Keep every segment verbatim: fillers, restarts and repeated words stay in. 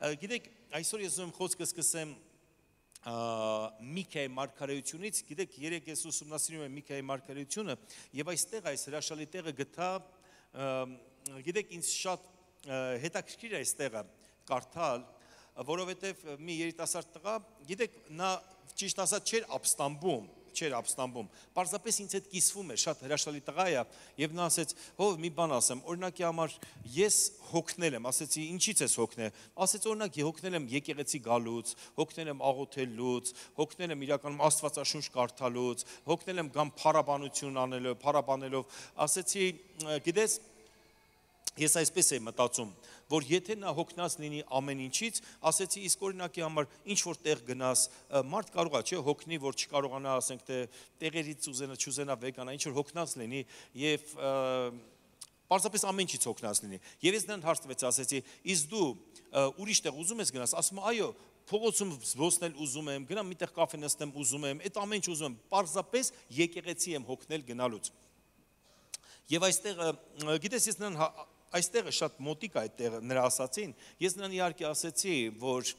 Գիտեք, այսօր ես ուզում եմ խոսքը սկսեմ Միքայի մարգարեությունից, գիտեք, երեք ես ուսումնասիրում եմ Միքայի մարգարեությունը եւ այստեղ այս հրաշալի տեղը գտա, գիտեք, ինձ շատ հետաքրքիր է այս տեղը կարդալ, որովհետեւ մի երիտասարդ տղա, գիտեք, նա ճիշտ ասած չէր ապստամբում, չէր ապստամբում, պարզապես ինձ հետ կիսվում էր, շատ հրաշալի տղա է եւ նա ասեց, հով մի բան ասեմ, օրինակի համար ես հոգնել եմ, ասեցի, ինչից ես հոգնել, ասեց, օրինակ հոգնել եմ եկեղեցի գալուց, հոգնել եմ աղոթելուց, հոգնել եմ իրականում Աստվածաշունչ կարդալուց, հոգնել եմ գամ փառաբանություն անելով, փառաբանելով, ասեցի, գիտես, ես այսպես եմ մտածում, որ եթե նա հոգնած լինի ամեն ինչից, ասեցի, իսկ օրինակի համար ինչ որ տեղ գնաս, մարդ կարող է, չէ, հոգնի, որ չկարողանա, ասենք, թե տեղերից ուզենա, չուզենա վեկանա, ինչ որ հոգնած լինի եւ պարզապես ամեն ինչից հոգնած լինի։ Եվ ես նրան հարցրեց, ասեցի, իսկ դու ուրիշ տեղ ուզում ես գնաս, ասում այո, փողոցում զբոսնել ուզում եմ, գնամ միտեղ կաֆե նստեմ ուզում եմ, այդ ամեն ինչ ուզում եմ, պարզապես եկեղեցի եմ հոգնել գնալուց։ Եվ այստեղ, գիտես, ես նրան այստեղը շատ մոտիկ այդ տեղը նրա ասացին, ես նրան իհարկե ասեցի, որ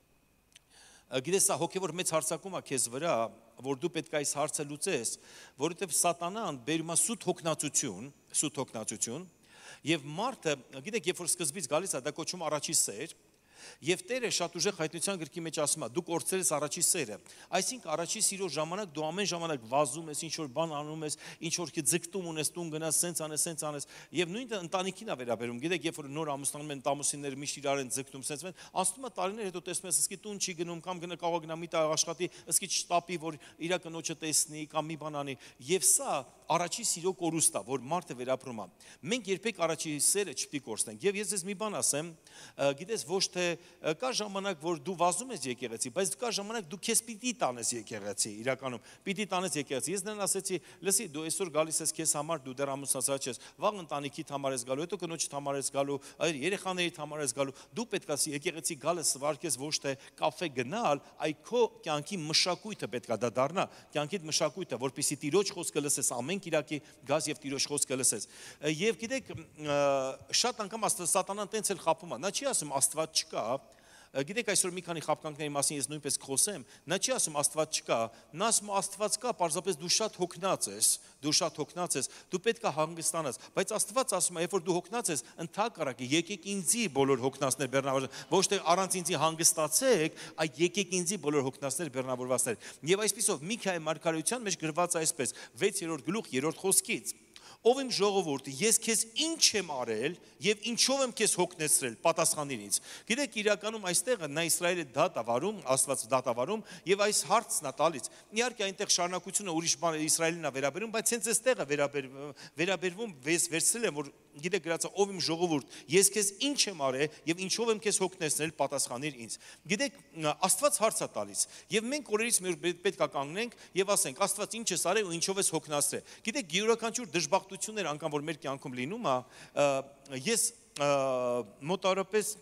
գիտես, սա հոգևոր մեծ հարձակում է քեզ վրա, որ դու պետք է այս հարցը լուծես, որովհետև սատանան բերում է սուտ հոգնածություն, սուտ հոգնածություն, եւ մարդը, գիտեք, երբ որ սկզբից գալիս է, դա կոչվում առաջի սեր, եւ Տերը շատ ուժեղ հայտնության գրքի մեջ ասում է, դու կորցրել ես առաջի սերը։ Այսինքն առաջի սիրո ժամանակ դու ամեն ժամանակ վազում ես, ինչ որ բան անում ես, ինչ որ ձգտում ունես, տուն գնաս, սենց անես, սենց անես, եւ նույնը ընտանիքին է վերաբերում։ Գիտեք, երբ որ նոր ամուսնանում են, տամուսինները միշտ իրար են ձգտում, սենց են, անցնում է տարիներ, հետո տեսնում ես, ըսկի տուն չի գնում, կամ գնա կարող գնա մի տեղ աշխատի, ըսկի չտապի, որ իր կնոջը տեսնի, կամ մի բան անի։ Եվ սա առաջի սիրո կորուստ է, որ մարդը վերապրում է։ Մենք երբեք առաջի սերը չպետք է կորցնենք։ Եվ ես ես մի բան ասեմ, գիտես, ոչ թե կա ժամանակ, որ դու վազում ես եկեղեցի, բայց կա ժամանակ դու քեզ պիտի տանես եկեղեցի, իրականում պիտի տանես եկեղեցի։ Ես նրան ասեցի, լսի, դու այսօր գալիս ես քեզ համար, դու դեռ ամուսնացած ես, վաղ ընտանիքիդ համար ես գալու, հետո կնոջիդ համար ես գալու, այլ երեխաներիդ համար ես գալու, դու պետք է եկեղեցի գալը սվարկես ոչ թե կաֆե գնալ, այլ քո կյանքի մշակույթը պետք է դա դառնա, կյանքիդ մշակույթը, որպեսզի Տիրոջ խոսքը լսես ամեն կիրակի գազ եւ Տիրոջ խոսքը լսես։ Եվ գիտեք, շատ անգամ սատանան տենց էլ խաբում է, նա չի ասում Աստված չկա, գիտեք, այսօր մի քանի խաբկանքների մասին ես նույնպես կխոսեմ, նա չի ասում Աստված չկա, նա ասում Աստված կա, պարզապես դու շատ հոգնած ես, դու շատ հոգնած ես, դու պետք է հանգստանաս, բայց Աստված ասում է, երբ որ դու հոգնած ես, ընդհակառակը եկեք ինձի բոլոր հոգնածներ բեռնավորված, ոչ թե առանց ինձի հանգստացեք, այլ եկեք ինձի բոլոր հոգնածներ բեռնավորվածներ։ Եվ այսպիսով Միքայի մարգարեության մեջ գրված այսպես, վեցերորդ գլուխ երրորդ խոսքից. Ով իմ ժողովուրդ, ես քեզ ինչ եմ արել եւ ինչով եմ քեզ հոգնեցրել, պատասխանիր ինձ։ Գիտեք, իրականում այստեղը նա Իսրայելի դատավարում, Աստված դատավարում եւ այս հարցն է տալիս։ Իհարկե այնտեղ շարունակությունը ուրիշ բան է Իսրայելին է վերաբերում, բայց հենց այստեղը վերաբերվում վերցրել եմ, որ գիտեք գրածը ով իմ ժողովուրդ, ես քեզ ինչ եմ արել եւ ինչով եմ քեզ հոգնեցրել, պատասխանիր ինձ։ Գիտեք, Աստված հարց է տալիս եւ մենք օրերից մի օր պետք է կանգնենք եւ ասենք Աստված ինչ ես արել ու ինչով ես հոգնացրել։ Գիտեք, յուրաքանչյուր դժբախտություններ անգամ որ մեր կյանքում լինում է, ես մոտավորապես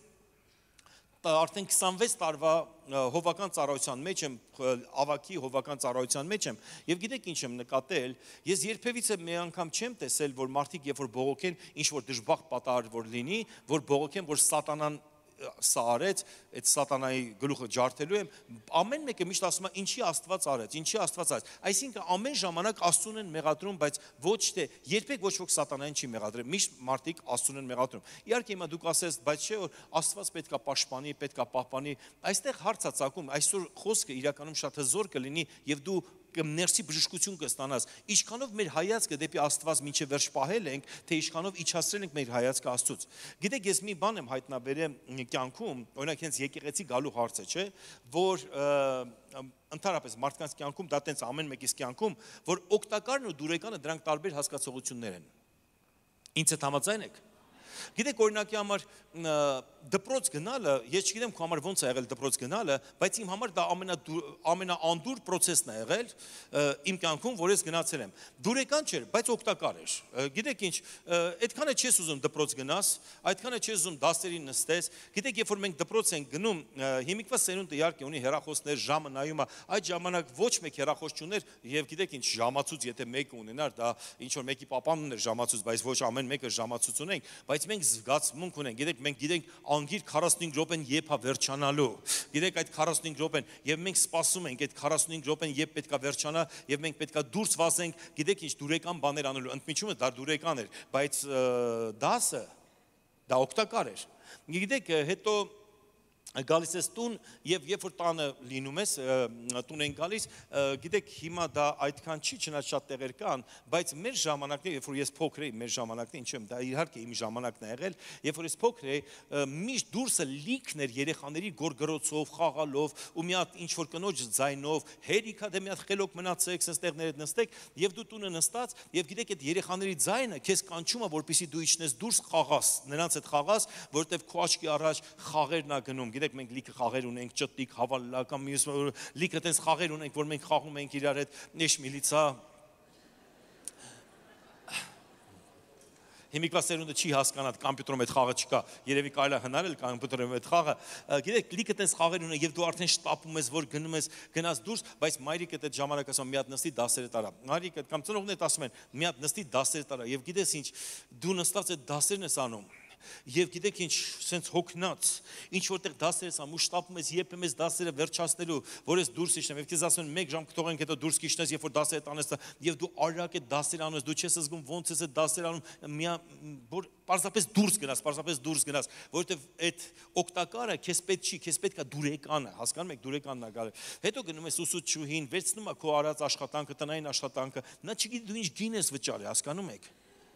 արդեն քսանվեց տարվա հովական ծառայության մեջ եմ, ավակի հովական ծառայության մեջ եմ եւ գիտեք ինչ եմ նկատել, ես երբևիցե մի անգամ չեմ տեսել, որ մարդիկ երբ որ բողոքեն, ինչ որ դժբախտ պատահար որ լինի, որ բողոքեն, որ սատանան սա արեց, այդ սատանայի գլուխը ջարդելու եմ, ամեն մեկը միշտ ասում է ինչի Աստված արեց, ինչի Աստված արեց։ Այսինքն ամեն ժամանակ Աստծուն են մեղադրում, բայց ոչ թե երբեք ոչ ոք սատանային չի մեղադրել, միշտ մարդիկ Աստծուն են մեղադրում։ Իհարկե հիմա դուք ասես, բայց չէ որ Աստված պետքա պաշտպանի, պետքա պահպանի, այստեղ հարց է ծագում, այսօր խոսքը իրականում շատ հզոր կլինի եւ դու ներսի բժշկություն կստանաս, ինչքանով մեր հայացքը դեպի Աստված մինչև վերջ պահել ենք, թե ինչքանով իջացրել ենք մեր հայացքը Աստծուց։ Գիտեք, ես մի բան եմ հայտնաբերել կյանքում, օրինակ հենց եկեղեցի գալու հարցը, չէ, որ ընդհանրապես մարդկանց կյանքում, դա տենց ամեն մեկիս կյանքում, որ օգտակարն ու դուրեկանը դրանք տարբեր հասկացողություններ են։ Ինձ հետ համաձայն եք։ Գիտեք, օրինակի համար դպրոց գնալը, ես չգիտեմ քո համար ոնց է եղել դպրոց գնալը, բայց իմ համար դա ամենաանդուր process-ն է եղել իմ կյանքում, որ ես գնացել եմ։ Դուրեկան չէր, բայց օգտակար էր։ Գիտեք ինչ, այդքանը չես ուզում դպրոց գնաս, այդքանը չես ուզում դասերին նստես։ Գիտեք, երբ որ մենք դպրոց ենք գնում, հիմիկվա սերունդը իհարկե ունի հեռախոսներ, ժամը նայում է, այդ ժամանակ ոչ մեկ հեռախոս չուներ, եւ գիտեք ինչ, ժամացույց եթե մեկը ունենար, դա ինչ որ մեկի papan ուներ ժամացույց, բայց ոչ ամեն մեկը ժամացույց ունենք, բայց բայց մենք զգացմունք ունենք, գիտեք, մենք գիտենք անգիր քառասունհինգ րոպեն երբ է վերջանալու։ Գիտեք այդ քառասունհինգ րոպեն եւ մենք սպասում ենք այդ քառասունհինգ րոպեն երբ պետքա վերջանա եւ մենք պետքա դուրս վազենք, գիտեք ինչ դուրեկան բաներ անելու։ Ընդմիջումը դա դուրեկան էր, բայց դասը դա օգտակար էր։ Գիտեք, հետո գալիս ես տուն եւ երբ որ տանը լինում ես, տուն են գալիս, գիտեք հիմա դա այդքան չի, չնայած շատ տեղեր կան, բայց մեր ժամանակները, երբ որ ես փոքր էի, մեր ժամանակները, ինչու՞ եմ, դա իհարկե իմ ժամանակն է եղել, երբ որ ես փոքր էի, միշտ դուրսը լիքն էր երեխաների գորգրոցով, խաղալով ու մի հատ ինչ որ կնոջ ձայնով, հերիքա դե մի հատ խելոք մնացեք, sense տեղներդ նստեք եւ դու տունը նստած եւ գիտեք այդ երեխաների ձայնը քեզ կանչում է, որպեսզի դու իջնես դուրս խաղաս, նրանց հետ խաղաս, որովհետեւ քո աչքի առաջ խաղերն ա գնում։ Գիտեք, մենք լիքը խաղեր ունենք, ճտիկ, հավալա կամ մյուս լիքը տես խաղեր ունենք, որ մենք խաղում ենք իրար հետ, նեշ միլիցա։ Հիմիկվա սերունդը չի հասկանա կամպյուտերում այդ խաղը չկա, երևի կարելի է հնարել կամպյուտերում այդ խաղը։ Գիտեք, լիքը տես խաղեր ունենք եւ դու արդեն շտապում ես, որ գնում ես, գնաս դուրս, բայց մայրիկդ այդ ժամանակ ասում մի հատ նստի դասերը տարա։ Մայրիկդ կամ ծնողներդ ասում են, մի հատ նստի դասերը տարա եւ գիտես ինչ, դու նստած այդ դասերն ես անում։ Եվ գիտեք ինչ, սենց հոգնած, ինչ որտեղ դասեր ես անում, շտապում ես, երբեմ ես դասերը վերջացնելու, որ ես դուրս իջնեմ, եւ քեզ ասում են մեկ ժամ կթողենք, հետո դուրս կիջնես, երբ որ դասերը տանես, եւ դու արագ այդ դասերը անում ես, դու չես զգում ոնց ես այդ դասերը անում, մի որ պարզապես դուրս գնաս, պարզապես դուրս գնաս, որովհետեւ այդ օգտակարը քեզ պետք չի, քեզ պետք է դուրեկանը, հասկանում եք, դուրեկանն է գալի։ Հետո գնում ես ուսուցչուհին, վերցնում է քո արած աշխատանքը, տնային աշխատանքը, նա չգիտի դու ինչ գին ես վճարի, հասկանում եք։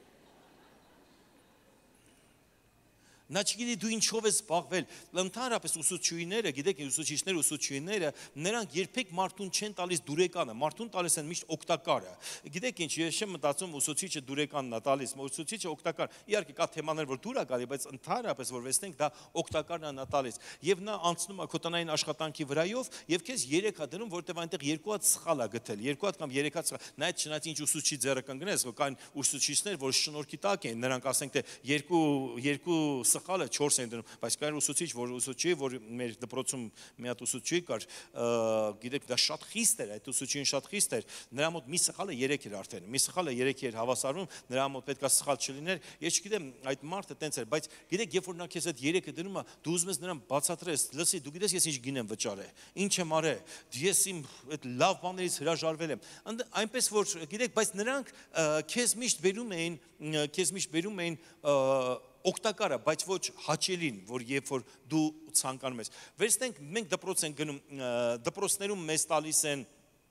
Նա չգիտի դու ինչով ես զբաղվել, ընդհանրապես ուսուցչուհիները, գիտեք, ուսուցիչները, ուսուցչուհիները, նրանք երբեք մարդուն չեն տալիս դուրեկանը, մարդուն տալիս են միշտ օգտակարը։ Գիտեք ինչ, ես չեմ մտածում ուսուցիչը դուրեկանն է տալիս, ուսուցիչը օգտակար։ Իհարկե կա թեմաներ, որ դուր է գալի, բայց ընդհանրապես որ տեսնենք, դա օգտակարն է տալիս։ Եվ նա անցնում է քո տնային աշխատանքի վրայով, եւ քեզ երեք հատ դնում, որտեղ այնտեղ երկու հատ սխալ է գտել, երկու հատ կամ երեք հատ սխալ։ Նայած չնայած ինչ ուսուցչի ձեռը կընկնես, որ կան ուսուցիչներ, որ շնորհքի տակ են, նրանք ասենք թե երկու երկու սխալը չորս են դնում, բայց կար ուսուցիչ, որ ուսուցիչ, որ մեր դպրոցում մի հատ ուսուցիչ կար, գիտեք, դա շատ խիստ էր, այդ ուսուցիչին շատ խիստ էր, նրա մոտ մի սխալը երեք էր արդեն, մի սխալը երեք էր հավասարվում, նրա մոտ պետք է սխալ չլիներ, ես չգիտեմ, այդ մարդը տենց էր, բայց գիտեք, երբ որ նա քեզ այդ երեքը դնում է, դու ուզում ես նրան բացատրես, լսի, դու գիտես ես ինչ գին եմ վճարել, ինչ եմ արել, ես իմ այդ լավ բաներից հրաժարվել եմ, այնպես որ գիտեք, բայց նրանք քեզ միշտ բերում էին, քեզ միշտ բերում էին օգտակարը, բայց ոչ հաճելին, որ երբ որ դու ցանկանում ես։ Վերցնենք, մենք դպրոց ենք գնում, դպրոցներում մեզ տալիս են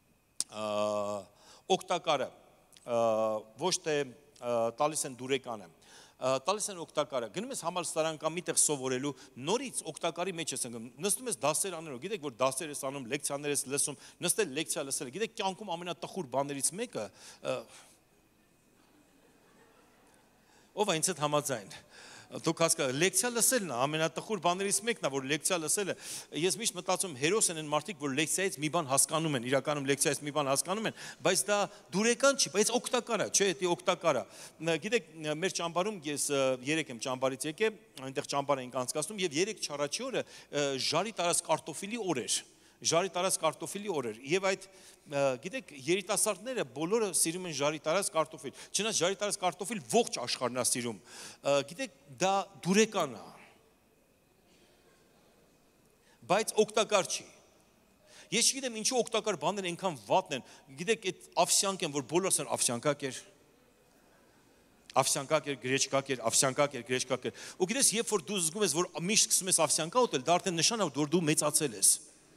օգտակարը, ոչ թե տալիս են դուրեկանը, տալիս են օգտակարը։ Գնում ես համալսարան կամ միտեղ սովորելու, նորից օգտակարի մեջ ես ընկնում, նստում ես դասեր անելու, գիտեք, որ դասեր ես անում, լեկցիաներ ես լսում, նստել լեկցիա լսել, գիտեք, կյանքում ամենատխուր բաներից մեկը ով է ինձ հետ համաձայն։ Դուք հասկանում, լեկցիա լսելն է ամենատխուր բաներից մեկն է, որ լեկցիա լսելը, ես միշտ մտածում հերոս են այն մարդիկ, որ լեկցիայից մի բան հասկանում են, իրականում լեկցիայից մի բան հասկանում են, բայց դա դուրեկան չի, բայց օգտակար է, չէ, դա օգտակար է։ Գիտեք, մեր ճամբարում ես երեք եմ ճամբարից եկել, այնտեղ ճամբար էինք անցկացնում եւ երեք չառաջի օրը ժարի տարած կարտոֆիլի օր էր։ Ժարի տարած կարտոֆիլի օր էր եւ այդ գիտեք երիտասարդները բոլորը սիրում են ժարի տարած կարտոֆիլ չնայած ժարի տարած կարտոֆիլ ողջ աշխարհն է սիրում գիտեք դա դուրեկան է բայց օգտակար չի ես չգիտեմ ինչու օգտակար բաներ այնքան վատն են գիտեք այդ ավսյանք են որ բոլորս են ավսյանքա կեր ավսյանքա կեր գրեչկա կեր ավսյանքա կեր գրեչկա կեր ու գիտես երբ որ դու զգում ես որ միշտ սկսում ես ավսյանքա ուտել դա արդեն նշան է որ դու մեծացել ես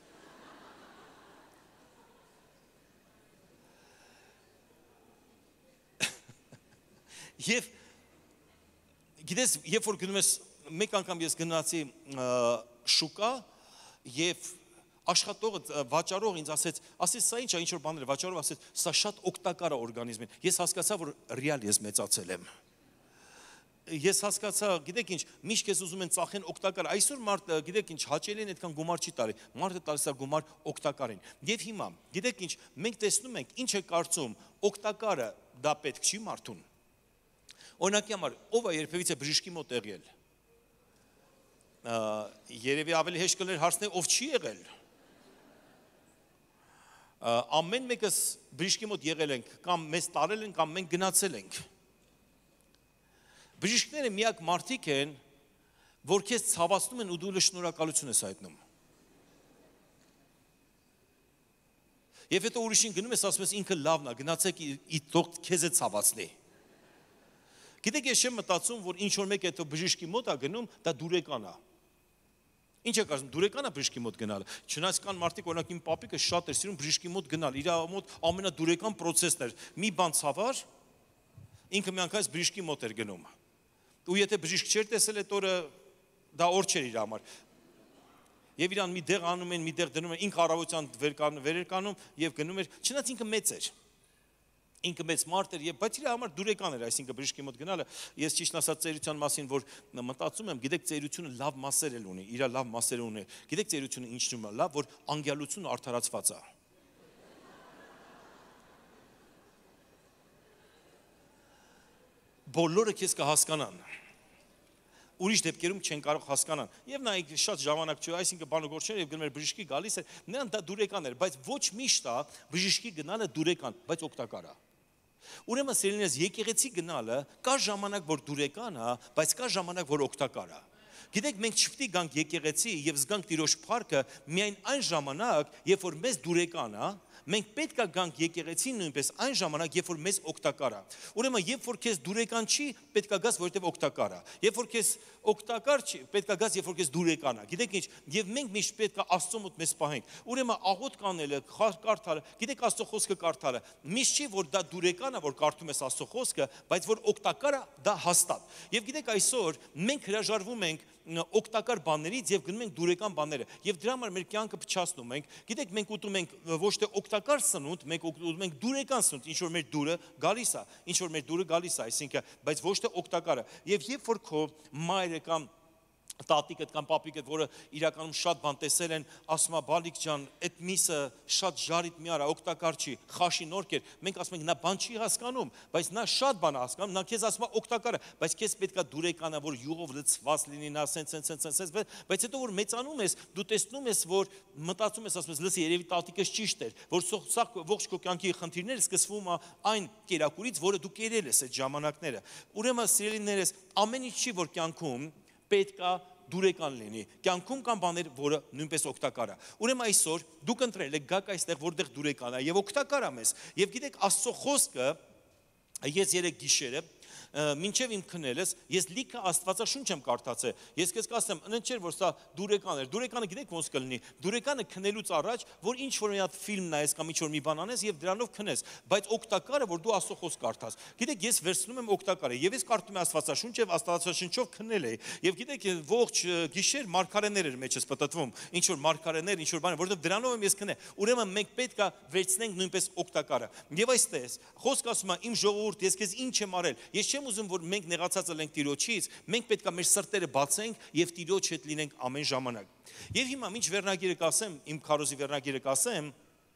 Եվ գիտես, երբ որ գնում ես, մեկ անգամ ես գնացի շուկա և աշխատողը, վաճառող ինձ ասեց, ասեց, սա ինչ է, ինչ որ բաներ, վաճառող ասեց, սա շատ օգտակար է օրգանիզմին, ես հասկացա, որ ռեալ ես մեծացել եմ, ես հասկացա, գիտեք ինչ, միշտ ես ուզում են ծախեն օգտակար, այսօր մարդ, գիտեք ինչ, հաճելի են այդքան գումար չի տարի, մարդը տալիս է գումար օգտակարին, և հիմա, գիտեք ինչ, մենք տեսնում ենք, ինչ է կարծում, օգտակարը դա պետք չի մարդուն Օրինակի համար, ով է երբևիցե բժիշկի մոտ եղել, երևի ավելի հեշտ կլներ հարցնել, ով չի եղել, ամեն մեկս բժիշկի մոտ եղել ենք, կամ մեզ տարել են, կամ մենք գնացել ենք, Բժիշկները միակ մարդիկ են, որ քեզ ցավացնում են ու դու շնորհակալություն ես հայտնում։ Եվ հետո ուրիշին գնում ես, ասում ես ինքը լավն է, գնացեք թող քեզ է ցավացնի։ Գիտեք, ես չեմ մտածում, որ ինչ որ մեկ հետո բժիշկի մոտ է գնում, դա դուրեկան է։ Ինչ եք ասում, դուրեկան է բժիշկի մոտ գնալը։ Չնայած կան մարդիկ, օրինակ իմ պապիկը շատ էր սիրում բժիշկի մոտ գնալ, իր մոտ ամենադուրեկան process-ն էր։ Մի բան ցավար, ինքը միանգամից բժիշկի մոտ էր գնում։ Ու եթե բժիշկ չէր տեսել այդ օրը, դա օր չէր իր համար։ Եվ իրան մի դեղ անում են, մի դեղ դնում են, ինքը առավոտյան վեր էր կանում եւ գնում էր, չնայած ինքը մեծ էր։ Ինքը մեծ մարդ էր եւ բայց իր համար դուրեկան էր, այսինքն բժշկի մոտ գնալը։ Ես ճիշտ ասած ծերության մասին, որ մտածում եմ, գիտեք ծերությունը լավ մասեր էլ ունի, իր լավ մասեր ունի։ Գիտեք ծերությունը ինչն է լավ, որ անգյալությունը արդարացված է։ Բոլորը քեզ կհասկանան։ Ուրիշ դեպքերում չեն կարող հասկանալ։ Եվ նա շատ ժամանակ չէ, այսինքն բանը գործեր եւ գնում էր բժշկի գալիս էր, նրան դա դուրեկան էր, բայց ոչ միշտ է բժշկի գնալը դուրեկան, բայց օգտակար է։ Ուրեմն սիրելիներս, եկեղեցի գնալը կա ժամանակ, որ դուրեկան է, բայց կա ժամանակ, որ օգտակար է։ Գիտեք, մենք չպետք է գանք եկեղեցի եւ զգանք Տիրոջ փառքը միայն այն ժամանակ, երբ որ մեզ դուրեկան է, մենք պետք է գանք եկեղեցին նույնպես այն ժամանակ, երբ որ մեզ օգտակար է։ Ուրեմն, երբ որ քեզ դուրեկան չի, պետք է գաս, որովհետև օգտակար է։ Երբ որ քեզ օգտակար չի, պետք է գաս, երբ որ քեզ դուրեկան է։ Գիտեք ինչ, եւ մենք միշտ պետք է Աստծո մոտ մեզ պահենք։ Ուրեմն, աղոտ կանելը, կարդալը, գիտեք Աստծո խոսքը կարդալը, միշտ չի, որ դա դուրեկան է, որ կարդում ես Աստծո խոսքը, բայց որ օգտակար է, դա հաստատ։ Եվ գիտեք այսօր մենք հրաժարվում ենք օգտակար բաներից եւ գնում ենք դուրեկան բաները եւ դրա համար մեր կյանքը փչացնում ենք։ Գիտեք, մենք ուտում ենք ոչ թե օգտակար սնունդ, մենք ուտում ենք դուրեկան սնունդ, ինչ որ մեր դուրը գալիս է, ինչ որ մեր դուրը գալիս է, այսինքն, բայց ոչ թե օգտակարը։ Եվ երբ որ քո մայրը կամ տատիկդ կամ պապիկդ, որը իրականում շատ բան տեսել են, ասում է բալիկ ջան, այդ միսը շատ ժարիտ մի արա, օգտակար չի, խաշի նորք էր, մենք ասում ենք նա բան չի հասկանում, բայց նա շատ բան հասկանում, նա քեզ ասում է օգտակար է, բայց քեզ պետքա դուրեկանա, որ յուղով լցված լինի, նա սենց սենց սենց սենց, բայց հետո որ մեծանում ես, դու տեսնում ես, որ մտածում ես, ասում ես, լսի, երևի տատիկս ճիշտ էր, որ սա ողջ քո կյանքի խնդիրները սկսվում է այն կերակուրից, որը դու կերել ես այդ ժամանակները։ Ուրեմն սիրելիներս, ամեն ինչ չի, որ կյանքում պետք է դուրեկան լինի։ Կյանքում կան բաներ, որը նույնպես օգտակար է։ Ուրեմն այսօր դուք ընտրել եք գաք այստեղ, որտեղ դուրեկան է եւ օգտակար է մեզ։ Եվ գիտեք, Աստծո խոսքը ես երեք գիշերը մինչև իմ քնելս ես լիքը Աստվածաշունչ եմ կարդացել։ Ես քեզ կասեմ, ընդ որ սա դուրեկան էր։ Դուրեկանը գիտեք ոնց կլինի։ Դուրեկանը քնելուց առաջ, որ ինչ որ մի հատ ֆիլմ նայես կամ ինչ որ մի բան անես եւ դրանով քնես, բայց օգտակարը որ դու Աստծո խոսք կարդաս։ Գիտեք, ես վերցնում եմ օգտակարը եւ ես կարդում եմ Աստվածաշունչ եւ Աստվածաշունչով քնել էի։ Եվ գիտեք, ողջ գիշեր մարգարեներ էր մեջս պատտվում, ինչ որ մարգարեներ, ինչ որ բան, որովհետեւ դրանով եմ ես քնել։ Ուրեմն մենք պետք է վերցնենք նույնպես օգտակարը։ Եվ այստեղ խոսք ասում է, իմ ժողովուրդ, ես քեզ ինչ եմ արել։ Ես չեմ ուզում, որ մենք նեղացած ենք Տիրոջից, մենք պետք է մեր սրտերը բացենք եւ Տիրոջ հետ լինենք ամեն ժամանակ։ Եվ հիմա ինչ վերնագիրը կասեմ, իմ քարոզի վերնագիրը կասեմ,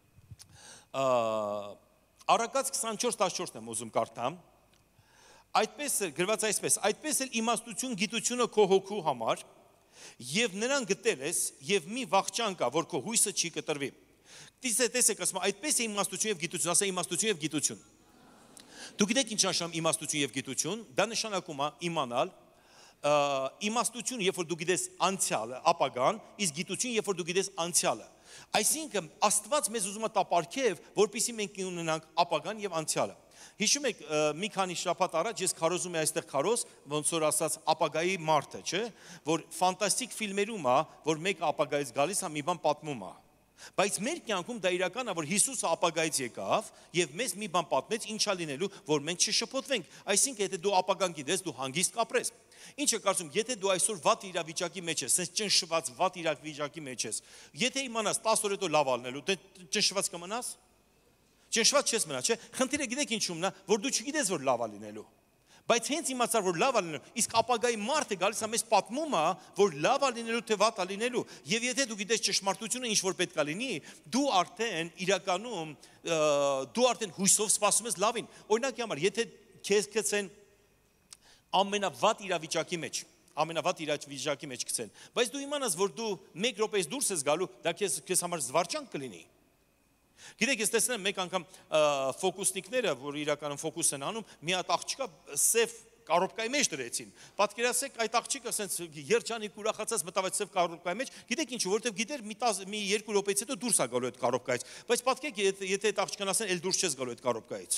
Առակաց քսանչորս տասնչորսն եմ ուզում կարդամ։ Այդպես է գրված այսպես, այդպես էլ իմաստություն գիտությունը քո հոգու համար եւ նրան գտել ես եւ մի վախճան կա, որ քո հույսը չի կտրվի։ Տեսեք, ասում այդպես է իմաստություն եւ գիտություն, ասա իմաստություն եւ գիտություն։ Դուք գիտեք ինչ նշանակում իմաստություն եւ գիտություն, դա նշանակում է իմանալ, իմաստություն, երբ որ դու գիտես անցյալը, ապագան, իսկ գիտություն, երբ որ դու գիտես անցյալը։ Այսինքն Աստված մեզ ուզում է տապարքև, որպեսզի մենք ունենանք ապագան եւ անցյալը։ Հիշում եք, մի քանի շաբաթ առաջ ես քարոզում եմ այստեղ քարոզ, ոնց որ ասած ապագայի մարդը, չէ՞, որ ֆանտաստիկ ֆիլմերում է, որ մեկը ապագայից գալիս է, մի բան պատմում է։ Բայց մեր կյանքում դա իրական է, որ Հիսուսը ապագայից եկավ եւ մեզ մի բան պատմեց, ինչա լինելու, որ մենք չշփոթվենք։ Այսինքն, եթե դու ապագան գիտես, դու հանգիստ կապրես։ Ինչ է կարծում, եթե դու այսօր վատ իրավիճակի մեջ ես, sense ճնշված վատ իրավիճակի մեջ ես, եթե իմանաս տասը օր հետո լավ ալնելու, դե ճնշված կմնաս։ Ճնշված չես մնա, չէ՞։ Խնդիրը գիտեք ինչու՞մն է, որ դու չգիտես, որ լավ ալինելու։ Բայց հենց իմացար, որ լավ ալինելու, իսկ ապագայի մարդը գալիս է մեզ պատմում է, որ լավ ալինելու թե վատ ալինելու։ Եվ եթե դու գիտես ճշմարտությունը ինչ որ պետք է լինի, դու արդեն իրականում դու արդեն հույսով սպասում ես լավին։ Օրինակի համար, եթե քեզ գցեն ամենավատ իրավիճակի մեջ, ամենավատ իրավիճակի մեջ գցեն, բայց դու իմանաս, որ դու մեկ րոպեից դուրս ես գալու, դա քեզ քեզ համար զվարճանք կլինի։ Գիտեք, ես տեսնում եմ մեկ անգամ ֆոկուսնիկները, որ իրականում ֆոկուս են անում, մի հատ աղջկա սև կարոպկայի մեջ դրեցին։ Պատկերացեք այդ աղջիկը ասենց երջանիկ ուրախացած մտավ այդ սև կարոպկայի մեջ, գիտեք ինչու, որովհետև գիտեր մի մի երկու րոպեից հետո դուրս է գալու այդ կարոպկայից, բայց պատկերացեք եթե այդ աղջկան ասեն, «Էլ դուրս չես գալու այդ կարոպկայից»։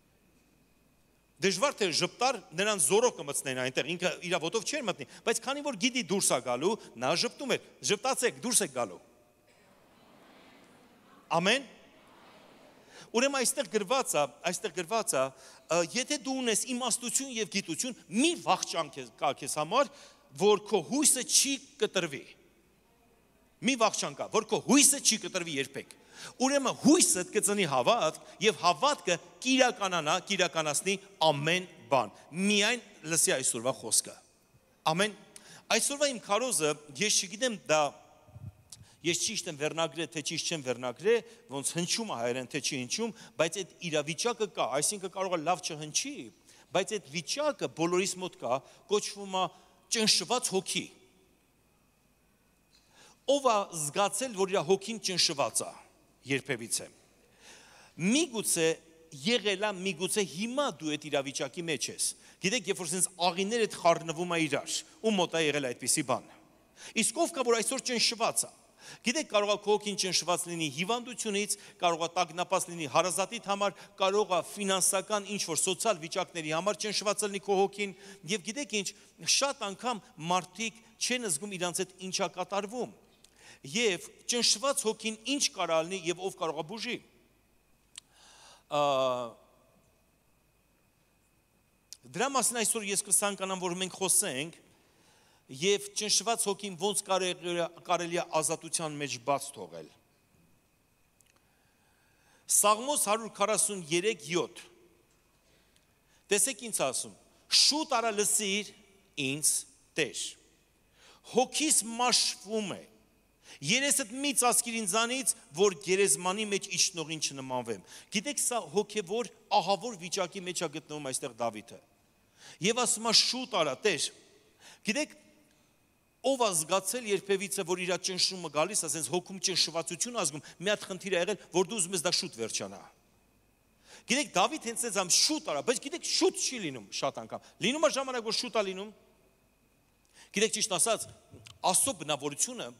Դժվար թե ժպտար նրան զորով կմտցնեն այնտեղ, ինքը իր ոտով չէր մտնի, բայց քանի որ գիտի դուրս է գալու, նա ժպտում էր, ժպտացեք, դուրս եք գալու։ Ամեն։ Ուրեմն այստեղ գրված է, այստեղ գրված է, եթե դու ունես իմաստություն եւ գիտություն, մի վախճան կա քեզ համար, որ քո հույսը չի կտրվի։ Մի վախճան կա, որ քո հույսը չի կտրվի երբեք։ Ուրեմն հույսդ կծնի հավատք եւ հավատքը կիրականանա, կիրականացնի ամեն բան։ Միայն լսի այսօրվա խոսքը։ Ամեն։ Այսօրվա իմ քարոզը, ես չգիտեմ դա ես ճիշտ եմ վերնագրել, թե ճիշտ չեմ վերնագրել, ոնց հնչում է հայերեն, թե չի հնչում, բայց այդ իրավիճակը կա, այսինքն կարող է լավ չհնչի, բայց այդ վիճակը բոլորիս մոտ կա, կոչվում է ճնշված հոգի։ Ով է զգացել, որ իր հոգին ճնշված է, երբևիցե։ Միգուցե եղել է, միգուցե հիմա դու այդ իրավիճակի մեջ ես։ Գիտեք, երբ որ sense աղիները այդ խառնվում է իրար, ու մոտ է եղել այդպիսի բան։ Իսկ ով կա, որ այսօր ճնշված է։ Գիտեք, կարող է քո հոգին ճնշված լինի հիվանդությունից, կարող է տագնապած լինի հարազատիդ համար, կարող է ֆինանսական ինչ-որ սոցիալ վիճակների համար ճնշված լինի քո հոգին, եւ գիտեք ինչ, շատ անգամ մարդիկ չեն զգում իրանց հետ ինչա կատարվում։ Եվ ճնշված հոգին ինչ կարող լինի եւ ով կարող է բուժի։ Դրա մասին այսօր ես կցանկանամ, որ մենք խոսենք եւ ճնշված հոգին ոնց կարելի է ազատության մեջ բաց թողել։ Սաղմոս հարյուր քառասուններեք յոթ։ Տեսեք ինչ ասում. շուտ արա լսիր ինձ Տեր։ Հոգիս մաշվում է։ Երեսդ մի ծածկիր ինձանից, որ գերեզմանի մեջ իջնողին չնմանվեմ։ Գիտեք, սա հոգևոր ահավոր վիճակի մեջ է գտնվում այստեղ Դավիթը։ Եվ ասում է շուտ արա, Տեր։ Գիտեք, ով է զգացել երբևիցե, որ իր ճնշումը գալիս, ասենց հոգում ճնշվածություն ազգում, մի հատ խնդիր է եղել, որ դու ուզում ես դա շուտ վերջանա։ Գիտեք, Դավիթ հենց այս ամ շուտ արա, բայց գիտեք, շուտ չի լինում շատ անգամ։ Լինում է ժամանակ, որ շուտ է լինում։ Գիտեք, ճիշտ ասած, Աստծո բնավորությունը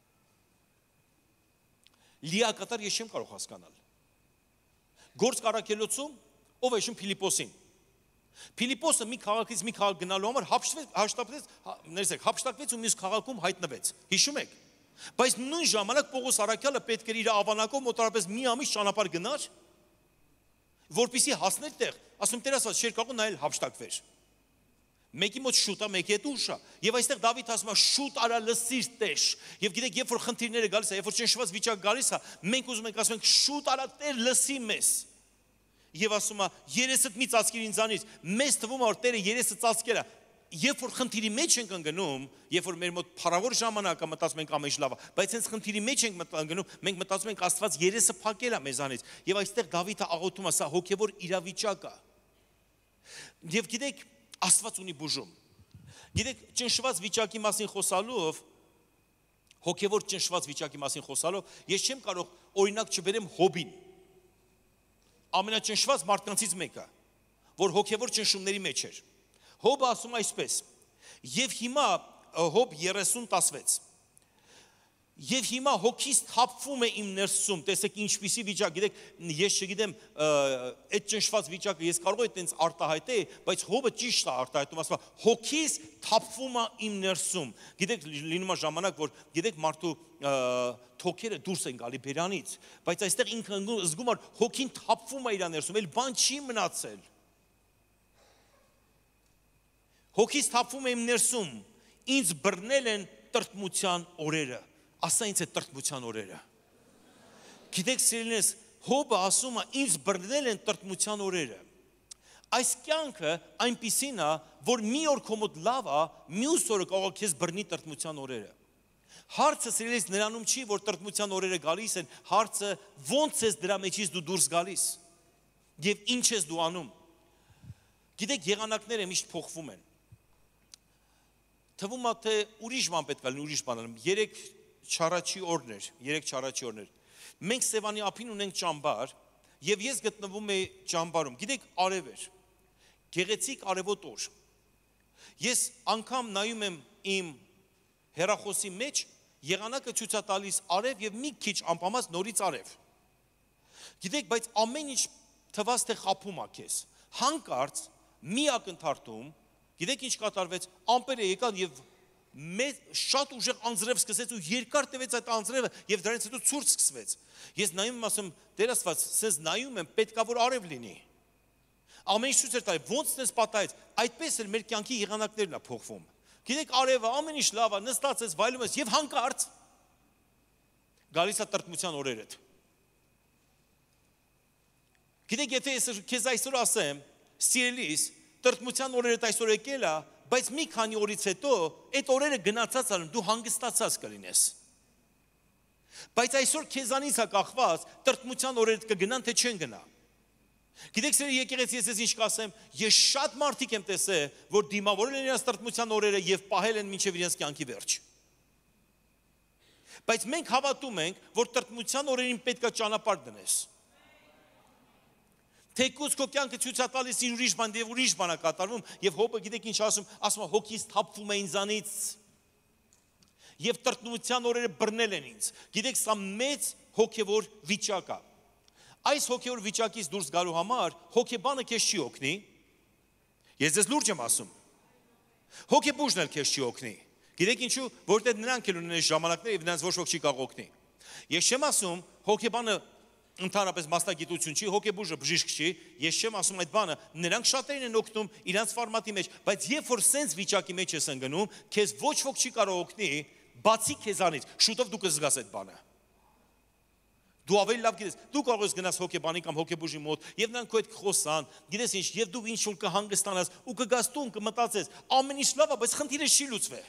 լիակատար ես չեմ կարող հասկանալ։ Գործ Կարաքելոցում ով է հիշում Փիլիպոսին։ Փիլիպոսը մի քաղաքից մի քաղաք գնալու համար հաշտապեց, ներեցեք, հափշտակվեց ու մյուս քաղաքում հայտնվեց։ Հիշում եք։ Բայց նույն ժամանակ Պողոս Արաքյալը պետք էր իր ավանակով մոտարապես մի ամիս ճանապարհ գնար, որպեսզի հասներ տեղ, ասում Տեր ասած, չէր կարող նայել հափշտակվեր։ Մեկի մոտ շուտ է, մեկի հետ ուշ է։ Եվ այստեղ Դավիթ ասում է շուտ արա լսիր Տեր։ Եվ գիտեք, երբ որ խնդիրները գալիս է, երբ որ ճնշված վիճակ գալիս է, մենք ուզում ենք ասում ենք շուտ արա Տեր լսի մեզ։ Եվ ասում է երեսդ մի ծածկիր ինձանից։ Մեզ թվում է որ Տերը երեսը ծածկել է։ Երբ որ խնդիրի մեջ ենք ընկնում, երբ որ մեր մոտ փառավոր ժամանակ է, մտածում ենք ամեն ինչ լավ է, բայց հենց խնդիրի մեջ ենք ընկնում, մենք մտածում ենք Աստված երեսը փակել է մեզանից։ Եվ այստեղ Դավիթը աղոթում է, սա հոգևոր իրավիճակ է։ Եվ գիտեք, Աստված ունի բուժում։ Գիտեք, ճնշված վիճակի մասին խոսալով, հոգևոր ճնշված վիճակի մասին խոսալով, ես չեմ կարող օրինակ չբերեմ Հոբին։ Ամենաճնշված մարդկանցից մեկը, որ հոգևոր ճնշումների մեջ էր։ Հոբը ասում այսպես. «Եվ հիմա Հոբ երեսուն տասվեց։ Եվ հիմա հոգիս թափվում է իմ ներսում», տեսեք ինչպիսի վիճակ, գիտեք, ես չգիտեմ, այդ ճնշված վիճակը ես կարող եմ այտենց արտահայտել, բայց Հոբը ճիշտ է արտահայտում, ասում է հոգիս թափվում է իմ ներսում։ Գիտեք, լինում է ժամանակ, որ գիտեք մարդու թոքերը դուրս են գալի բերանից, բայց այստեղ ինքը զգում է հոգին թափվում է իր ներսում, այլ բան չի մնացել։ Հոգիս թափվում է իմ ներսում, ինձ բռնել են տրտմության օրերը։ Ասա ինձ է տրտմության օրերը։ Գիտեք, սիրելիներս, Հոբը ասում է, ինձ բռնել են տրտմության օրերը։ Այս կյանքը այնպիսին է, որ մի օր քո մոտ լավ է, մյուս օրը կարող քեզ բռնի տրտմության օրերը։ Հարցը սիրելիս նրանում չի, որ տրտմության օրերը գալիս են, հարցը ոնց ես դրա մեջից դու դուրս գալիս եւ ինչ ես դու անում։ Գիտեք, եղանակները միշտ փոխվում են։ Թվում է թե ուրիշ բան պետք է լինի, ուրիշ բան անում։ Երեք չարաչի օրներ, երեք չարաչի օրներ։ Մենք Սևանի ափին ունենք ճամբար, եւ ես գտնվում եի ճամբարում։ Գիտեք, արև էր։ Գեղեցիկ արևոտ օր։ Ես անգամ նայում եմ իմ հեռախոսի մեջ, եղանակը ցույց է տալիս արև եւ մի քիչ անպամած նորից արև։ Գիտեք, բայց ամեն ինչ թվաց թե խափում է քեզ։ Հանկարծ մի ակնթարթում, գիտեք ինչ կատարվեց, ամպերը եկան եւ մեծ շատ ուժեղ անձրև սկսեց ու երկար տևեց այդ անձրևը եւ դրանից հետո ցուրտ սկսվեց։ Ես նայում եմ, ասում, Տեր Աստված, սենց նայում եմ, պետքա որ արև լինի։ Ամեն ինչ ցույց էր տալի, ոնց դες պատահեց, այդպես էլ մեր կյանքի եղանակներն է փոխվում։ Գիտեք, արևը ամեն ինչ լավ է, նստած ես, վայելում ես եւ հանկարծ գալիս է տրտմության օրերդ։ Գիտեք, եթե ես քեզ այսօր ասեմ, սիրելիս, տրտմության օրերդ այսօր եկել է, բայց մի քանի օրից հետո այդ օրերը գնացած են, դու հանգստացած կլինես։ Բայց այսօր քեզանից է կախված, տրտմության օրերդ կգնան թե չեն գնա։ Գիտեք, սեր եկեղեցի ես ինչ կասեմ, ես շատ մարդիկ եմ տեսել, որ դիմավորել են իրենց տրտմության օրերը եւ պահել են մինչեւ իրենց կյանքի վերջ։ Բայց մենք հավատում ենք, որ տրտմության օրերին պետք է ճանապարհ դնես։ Թեկուզ քո կյանքը ցույց է տալիս իր ուրիշ բան եւ ուրիշ բան է կատարվում եւ հոբը գիտեք ինչ ասում, ասում է հոգիս թափվում է ինձանից եւ տրտմության օրերը բռնել են ինձ։ Գիտեք, սա մեծ հոգեվոր վիճակ է։ Այս հոգեոր վիճակից դուրս գալու համար հոգեբանը քեզ չի օգնի։ Ես ձեզ լուրջ եմ ասում։ Հոգեբուժն էլ քեզ չի օգնի։ Գիտեք ինչու, որտեղ նրանք էլ ունեն ժամանակներ եւ նրանց ոչ ոք չի կարող օգնի։ Ես չեմ ասում հոգեբանը ընդհանրապես մասնագիտություն չի, հոգեբուժը բժիշկ չի, ես չեմ ասում այդ բանը, նրանք շատերին են օգնում իրանց ֆորմատի մեջ, բայց երբ որ սենց վիճակի մեջ ես ընկնում, քեզ ոչ ոք չի կարող օգնի, բացի քեզանից, շուտով դու կզգաս այդ բանը։ Դու ավելի լավ գիտես, դու կարող ես գնաս հոգեբանի կամ հոգեբուժի մոտ, եւ նրանք քո հետ կխոսան, գիտես ինչ, եւ դու ինչ որ կհանգստանաս ու կգաս տուն, կմտածես, ամեն ինչ լավ է, բայց խնդիրը չի լուծվի։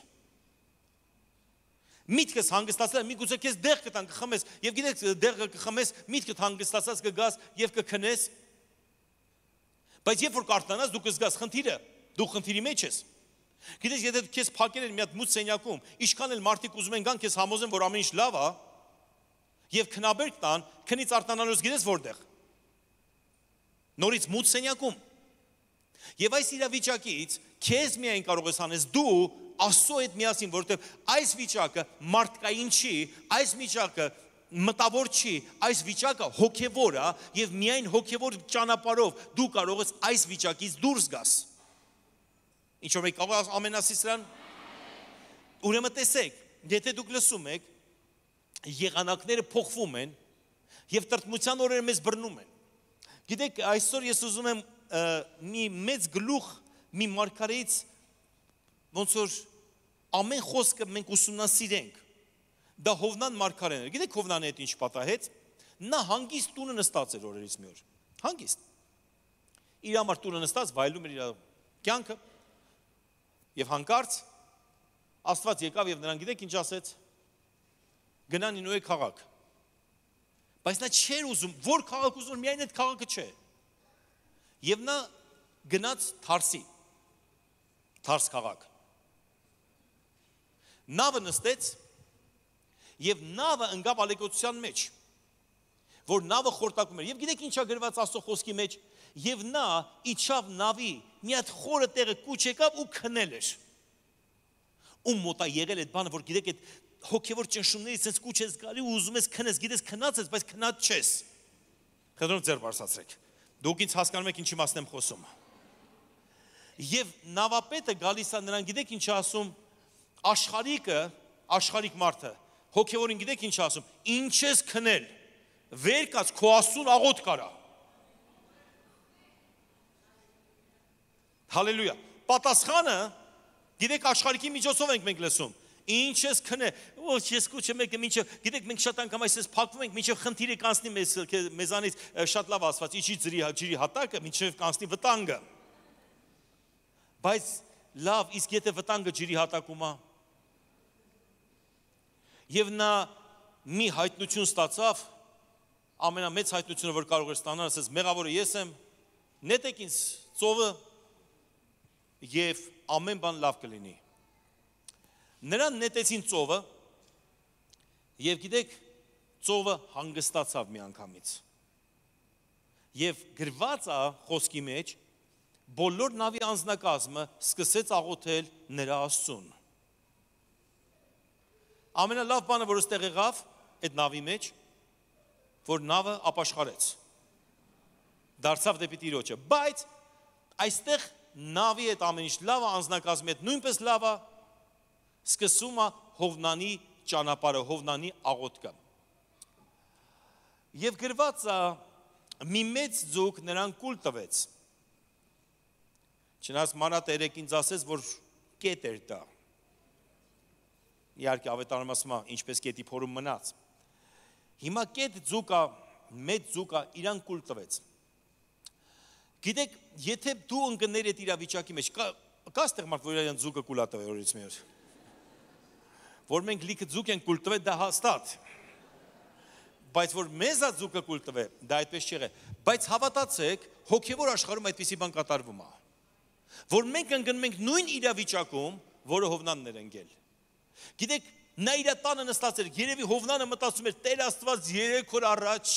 Միտքս հանգստացած, միգուցե քեզ դեղ կտան կխմես, եւ գիտեք դեղը կխմես, միտքդ հանգստացած կգաս եւ կքնես։ Բայց երբ որ կարթնանաս, դու կզգաս խնդիրը, դու խնդիրի մեջ ես։ Գիտես, եթե քեզ փակել են մի հատ մութ սենյակում, ինչքան էլ մարդիկ ուզում են գան քեզ համոզեն, որ ամեն ինչ լավ է, եւ քնաբերք տան, քնից արտանալուց գիտես որտեղ։ Նորից մութ սենյակում։ Եվ այս իրավիճակից քեզ միայն կարող ես անես դու Աստծո հետ միասին, որովհետև այս վիճակը մարդկային չի, այս վիճակը մտավոր չի, այս վիճակը հոգևոր է եւ միայն հոգևոր ճանապարհով դու կարող ես այս վիճակից դուրս գաս։ Ինչ որ մենք կարող ամենասի սրան։ Ուրեմն տեսեք, եթե դուք լսում եք, եղանակները փոխվում են եւ տրտմության օրերը մեզ բռնում են։ Գիտեք, այսօր ես ուզում եմ մի մեծ գլուխ մի մարգարեից ոնց որ ամեն խոսքը մենք ուսումնասիրենք։ Դա Հովնան մարգարեն էր։ Գիտեք Հովնանը հետ ինչ պատահեց։ Նա հանգիստ տունը նստած էր օրերից մի օր։ Հանգիստ։ Իր համար տունը նստած վայելում էր իր կյանքը։ Եվ հանկարծ Աստված եկավ եւ նրան գիտեք ինչ ասեց։ Գնան Նինովե քաղաք։ Բայց նա չէր ուզում, որ քաղաք ուզում, միայն այդ քաղաքը չէ։ Եվ նա գնաց Թարսի։ Թարս քաղաք։ Նավը նստեց եւ նավը ընկավ ալեկոծության մեջ, որ նավը խորտակում էր։ Եվ գիտեք ինչա գրված Աստծո խոսքի մեջ, եւ նա իջավ նավի, մի հատ խորը տեղը կուչ եկավ ու քնել էր։ Ում մոտ է եղել այդ բանը, որ գիտեք այդ հոգեվոր ճնշումներից sense կուչ ես գալի ու ուզում ես քնես, գիտես քնած ես, բայց քնած չես։ Խնդրում ձեր բարձրացրեք։ Դուք ինձ հասկանում եք ինչի մասն եմ խոսում։ Եվ նավապետը գալիս է նրան գիտեք ինչ ասում, աշխարհիկը, աշխարհիկ մարդը, հոգևորին գիտեք ինչ ասում, ինչ ես քնել, վեր կաց քո Աստծուն աղոտ կարա։ Հալելույա։ Պատասխանը գիտեք աշխարհիկի միջոցով ենք մենք լսում։ Ինչ ես քնել, ոչ ես քուչը մեկը մինչև գիտեք մենք շատ անգամ այսպես փակվում ենք մինչև խնդիրը կանցնի մեզ մեզանից շատ լավ ասված, իջի ջրի ջրի հատակը մինչև կանցնի վտանգը։ Բայց լավ, իսկ եթե վտանգը ջրի հատակում է, եւ նա մի հայտնություն ստացավ, ամենամեծ հայտնությունը, որ կարող էր ստանալ, ասես մեղավորը ես եմ, նետեք ինձ ծովը եւ ամեն բան լավ կլինի։ Նրան նետեցին ծովը եւ գիտեք ծովը հանգստացավ մի անգամից։ Եվ գրված է խոսքի մեջ, բոլոր նավի անձնակազմը սկսեց աղոթել նրա Աստծուն։ Ամենալավ բանը, որ ստեղ եղավ այդ նավի մեջ, որ նավը ապաշխարեց, դարձավ դեպի Տիրոջը, բայց այստեղ նավի այդ ամեն ինչ լավ է, անձնակազմի հետ նույնպես լավ է, սկսում է Հովնանի ճանապարհը, Հովնանի աղոթքը։ Եվ գրված է, մի մեծ ձուկ նրան կուլ տվեց։ Չնայած մանրատը երեկ ինձ ասեց, որ կետ էր դա։ Իհարկե ավետարանում ասում է, ինչպես կետի փորում մնաց։ Հիմա կետ ձուկը, մեծ ձուկը իրան կուլ տվեց։ Գիտեք, եթե դու ընկներ այդ իրավիճակի մեջ, կա, կա ստեղ մարդ, որ իրան ձուկը կուլ տվե օրից մի օր։ Որ մենք լիքը ձուկ ենք կուլ տվել, դա հաստատ։ Բայց որ մեզ այդ ձուկը կուլ տվե, դա այդպես չի եղել։ Բայց հավատացեք, հոգևոր աշխարհում այդպիսի բան կատարվում է։ Որ մենք ընկնում ենք նույն իրավիճակում, որը Հովնանն էր ընկել։ Գիտեք, նա իր տանը նստած էր, երևի Հովնանը մտածում էր, Տեր Աստված երեք օր առաջ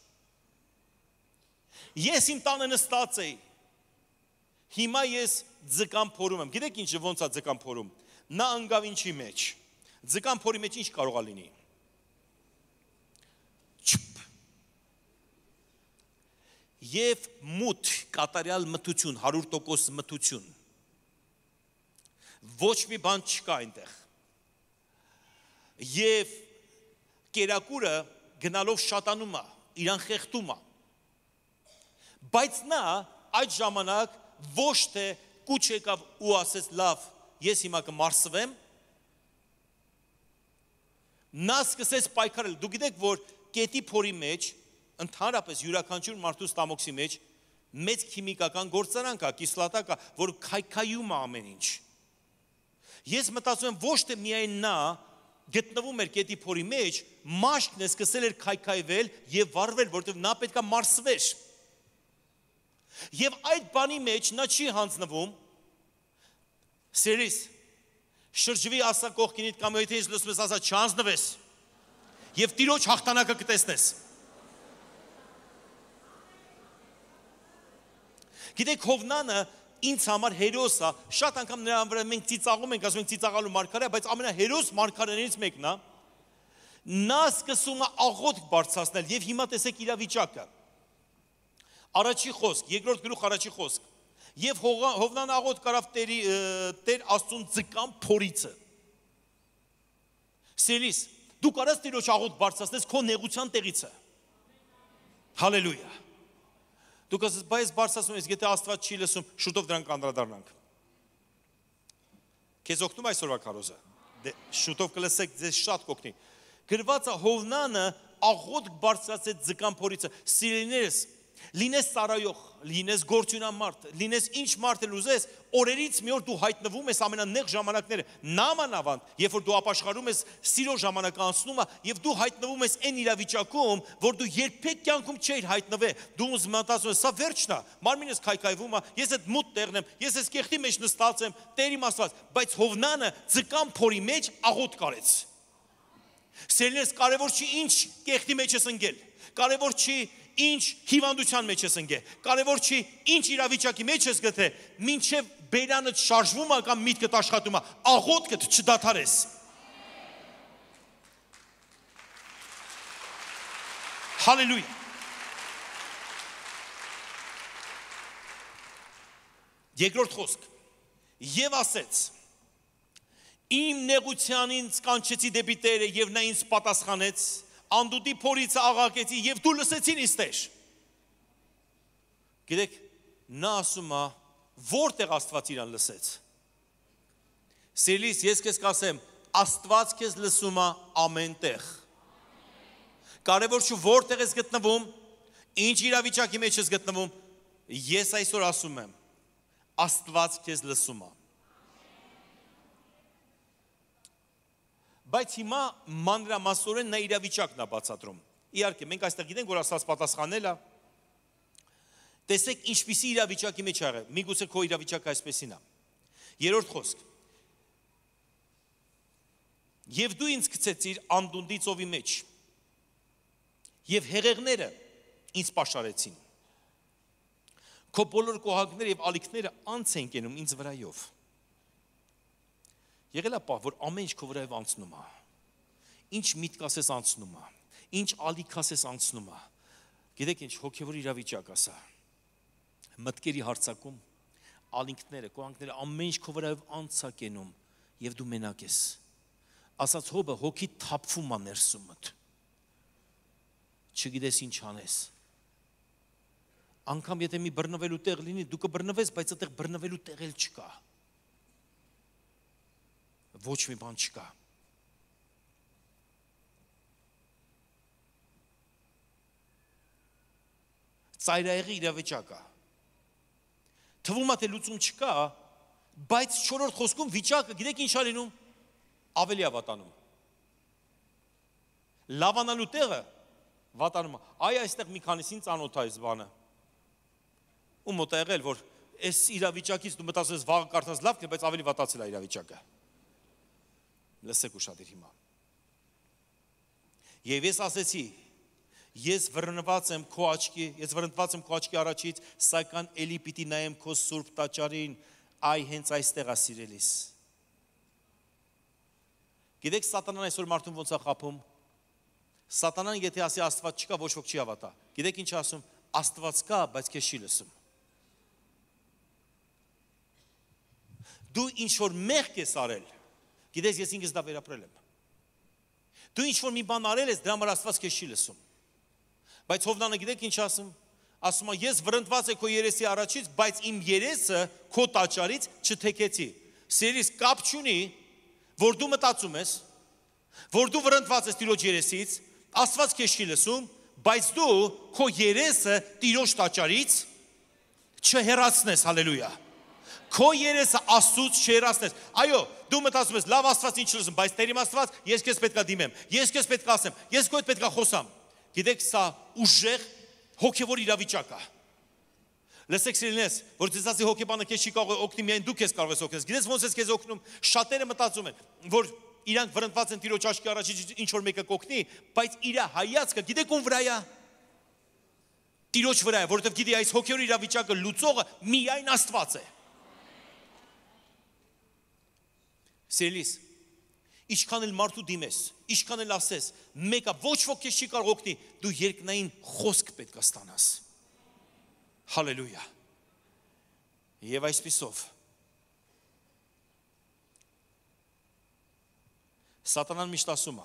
ես իմ տանը նստած էի։ Հիմա ես ձկան փորում եմ։ Գիտեք ինչ ոնց է ձկան փորում։ Նա ընկավ ինչի մեջ։ Ձկան փորի մեջ ինչ կարող է լինի։ Չփ։ Եվ մութ, կատարյալ մթություն, հարյուր տոկոս մթություն։ Ոչ մի բան չկա այնտեղ։ Եվ կերակուրը գնալով շատանում է, իրան խեղդում է։ Բայց նա այդ ժամանակ ոչ թե կուչ եկավ ու ասեց լավ, ես հիմա կմարսվեմ, նա սկսեց պայքարել։ Դու գիտեք, որ կետի փորի մեջ, ընդհանրապես յուրաքանչյուր մարդու ստամոքսի մեջ մեծ քիմիկական գործարան կա, կիսլատա կա, որ քայքայում է ամեն ինչ։ Ես մտածում եմ, ոչ թե միայն նա գտնվում էր կետի փորի մեջ, մաշկն է սկսել էր քայքայվել եւ վառվել, որովհետեւ նա պետք է մարսվեր։ Եվ այդ բանի մեջ նա չի հանձնվում։ Սերիս, շրջվի ասա կողքինիդ կամ եթե ես լսում ես ասա չանձնվես։ Եվ Տիրոջ հաղթանակը կտեսնես։ Գիտեք, Հովնանը ինձ համար հերոս է, շատ անգամ նրան վրա մենք ծիծաղում ենք, ասում ենք ծիծաղալու մարգարե, բայց ամենահերոս մարգարեներից մեկն է։ Նա սկսում է աղոթք բարձրացնել եւ հիմա տեսեք իրավիճակը։ Առաջի խոսք, երկրորդ գլուխ առաջի խոսք։ Եվ Հովնան աղոթք կարավ Տերի Տեր Աստծուն ձկան փորիցը։ Սիրիս, դու կարաս Տիրոջ աղոթք բարձրացնես քո նեղության տեղիցը։ Հալելույա։ Դու կասես, բայց բարձրացնում ես, եթե Աստված չի լսում, շուտով դրան կանդրադառնանք։ Քեզ օգնում այսօրվա քարոզը։ Դե շուտով կլսեք, ձեզ շատ կօգնի։ Գրված է Հովնանը աղոթք բարձրացեց ձկան փորիցը։ Սիրելիներս, լինես ծառայող, լինես գործունամարդ, լինես ինչ մարդ էլ ուզես, օրերից մի օր դու հայտնվում ես ամենանեղ ժամանակները, նամանավանդ, երբ որ դու ապաշխարում ես, սիրո ժամանակը անցնում է, եւ դու հայտնվում ես այն իրավիճակում, որ դու երբեք կյանքում չէիր հայտնվել, դու մտածում ես, սա վերջն է, մարմինս քայքայվում է, ես այդ մութ տեղն եմ, ես այս կեղտի մեջ նստած եմ, Տեր իմ Աստված, բայց Հովնանը ձկան փորի մեջ աղոթք արեց։ Սերներս, կարևոր չի ինչ կեղտի մեջ ես ընկել, կարևոր չի ինչ հիվանդության մեջ ես ընկել, կարևոր չի ինչ իրավիճակի մեջ ես գտել, մինչև բերանդ շարժվում է կամ միտքդ աշխատում է, աղոթքդ չդադարես։ Հալելույա։ Երկրորդ խոսք։ Եվ ասեց. Իմ նեղությանից կանչեցի դեպի Տերը եւ նա ինձ պատասխանեց, անդուտի փորից աղաղակեցի եւ դու լսեցին ինձ Տեր։ Գիտեք, նա ասում է, որտեղ Աստված իրան լսեց։ Սիրելիս, ես քեզ կասեմ, Աստված քեզ լսում է ամեն տեղ։ Կարևոր չէ որտեղ ես գտնվում, ինչ իրավիճակի մեջ ես գտնվում, ես այսօր ասում եմ, Աստված քեզ լսում է։ Բայց հիմա մանրամասնորեն նա իրավիճակն է բացատրում։ Իհարկե, մենք այստեղ գիտենք, որ Աստված պատասխանել է։ Տեսեք, ինչպիսի իրավիճակի մեջ ա եղել։ Միգուցե քո իրավիճակը այսպեսին է։ Երրորդ խոսք։ Եվ դու ինձ գցեցիր անդունդի ծովի մեջ, եւ հեղեղները ինձ պաշարեցին։ Քո բոլոր կոհակները եւ ալիքները անց են կենում ինձ վրայով։ Եղել է պահ, որ ամեն ինչ քո վրայով անցնում է։ Ինչ միտք ասես անցնում է, ինչ ալիք ասես անցնում է։ Գիտեք ինչ, հոգևոր իրավիճակ ասա։ Մտքերի հարցակում, ալիքները, կոհակները ամեն ինչ քո վրայով անց է կենում եւ դու մենակ ես։ Ասած հոբը հոգի թափվում է ներսումդ։ Չգիտես ինչ անես։ Անկամ եթե մի բռնվելու տեղ լինի, դու կբռնվես, բայց այդտեղ բռնվելու տեղ էլ չկա։ Ոչ մի բան չկա։ Ծայրահեղի իրավիճակ է։ Թվում է թե լուծում չկա, բայց չորրորդ խոսքում վիճակը, գիտեք ինչ ա լինում, ավելի է վատանում։ Լավանալու տեղը վատանում է։ Այ այստեղ մի քանիսին ծանոթ է այս բանը։ Ու մոտ է եղել, որ այս իրավիճակից դու մտածում ես վաղը կարդաս լավ կլինի, բայց ավելի վատացել է իրավիճակը։ Լսեք ուշադիր հիմա։ Եվ ես ասեցի, ես վռնդված եմ քո աչքի, ես վռնդված եմ քո աչքի առաջից, սակայն էլի պիտի նայեմ քո սուրբ տաճարին, այ հենց այստեղ է սիրելիս։ Գիտեք սատանան այսօր մարդուն ոնց է խաբում։ Սատանան եթե ասի Աստված չկա, ոչ ոք չի հավատա։ Գիտեք ինչ ասում, Աստված կա, բայց քեզ չի լսում։ Դու ինչ որ մեղք ես արել, գիտես ես ինքս դա վերապրել եմ։ Դու ինչ որ մի բան արել ես, դրա համար Աստված քեզ չի լսում։ Բայց Հովնանը գիտեք ինչ ասում։ Ասում է ես վռնդված եմ քո երեսի առաջից, բայց իմ երեսը քո տաճարից չթեքեցի։ Սիրելիս կապ չունի, որ դու մտածում ես, որ դու վռնդված ես Տիրոջ երեսից, Աստված քեզ չի լսում, բայց դու քո երեսը Տիրոջ տաճարից չհեռացնես, հալելույա։ Քո երեսը Աստծուց չհեռացնես։ Այո, դու մտածում ես, լավ Աստված ինչ լսում, բայց Տեր իմ Աստված, ես քեզ պետքա դիմեմ, ես քեզ պետքա ասեմ, ես քո հետ պետքա խոսամ։ Գիտեք, սա ուժեղ հոգևոր իրավիճակ է։ Լսեք սիրելիներս, որ ձեզ ասի հոգեբանը քեզ չի կարող օգնի, միայն դու քեզ կարող ես օգնել։ Գիտես ոնց ես քեզ օգնում, շատերը մտածում են, որ իրանք վռնդված են Տիրոջ աչքի առաջից ինչ որ մեկը կօգնի, բայց իր հայացքը գիտեք ում վրա է։ Տիրոջ վրա է, որովհետև գիտի այս հոգևոր իրավիճակը լուծողը միայն Աստված է։ Սիրելիս, ինչքան էլ մարդու դիմես, ինչքան էլ ասես, մեկը ոչ ոք քեզ չի կարող օգնի, դու երկնային խոսք պետք է ստանաս։ Հալելույա։ Եվ այսպիսով Սատանան միշտ ասում է.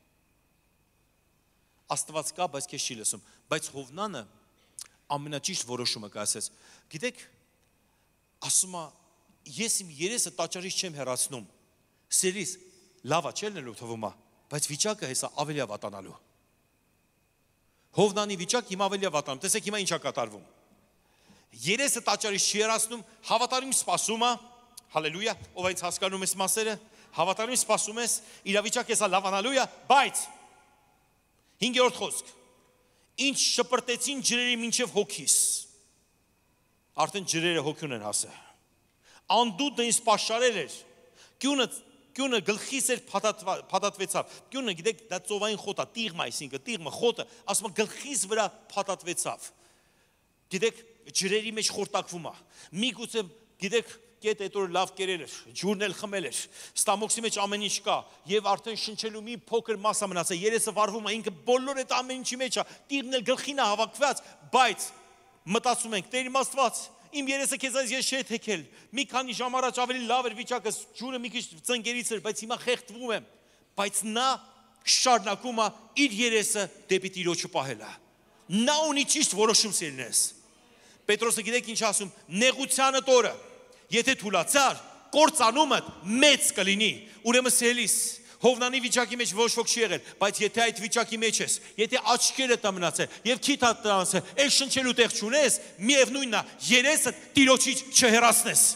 Աստված կա, բայց քեզ չի լսում, բայց Հովնանը ամենաճիշտ որոշումը կասեց։ Գիտեք, ասում է, ես իմ երեսը տաճարից չեմ հեռացնում։ Սիրելիս, լավ է, չելնելու թվում է, բայց վիճակը հեսա ավելի է վատանալու։ Հովնանի վիճակ հիմա ավելի է վատանում։ Տեսեք հիմա ինչ է կատարվում։ Երեսը տաճարից չի հեռացնում, հավատարիմ սպասում է, հալելույա, ով այս հասկանում ես մասերը, հավատարիմ սպասում ես, իրավիճակ հեսա լավանալու է, բայց հինգերորդ խոսք, ինչ շպրտեցին ջրերի մինչև հոգիս, արդեն ջրերը հոգուն են հասը, անդուտը ինձ պաշարել էր, կյունը, կյունը գլխիս էր փաթաթվեցավ, կյունը գիտեք դա ծովային խոտ է, տիղմը այսինքն, տիղմը խոտը, ասում է գլխիս վրա փաթաթվեցավ, գիտեք ջրերի մեջ խորտակվում է, միգուցե գիտեք կետ այդ օր լավ կերել էր, ջուրն էլ խմել էր, ստամոքսի մեջ ամեն ինչ կա, եւ արդեն շնչելու մի փոքր մասա մնացել, երեսը վառվում է, ինքը բոլոր այդ ամեն ինչի մեջ է, տիղմն էլ գլխին է հավաքված, բայց մտածում ենք, Տեր իմ Աստված, իմ երեսը քեզանից ես չէի թեքել, մի քանի ժամ առաջ ավելի լավ էր վիճակը, ջուրը մի քիչ ծնկերից էր, բայց հիմա խեղդվում եմ, բայց նա շարունակում է իր երեսը դեպի Տիրոջը պահելը։ Նա ունի ճիշտ որոշում սիրելիներս։ Պետրոսը գիտեք ինչ ասում, նեղությանը տորը եթե թուլացար, կործանումդ մեծ կլինի, ուրեմն սիրելիս, Հովնանի վիճակի մեջ ոչ ոք չի եղել, բայց եթե այդ վիճակի մեջ ես, եթե աչքերը տա մնացել, եւ քիթա տանցել, այս շնչելու տեղ չունես, միևնույնն է, երեսը Տիրոջից չհեռացնես։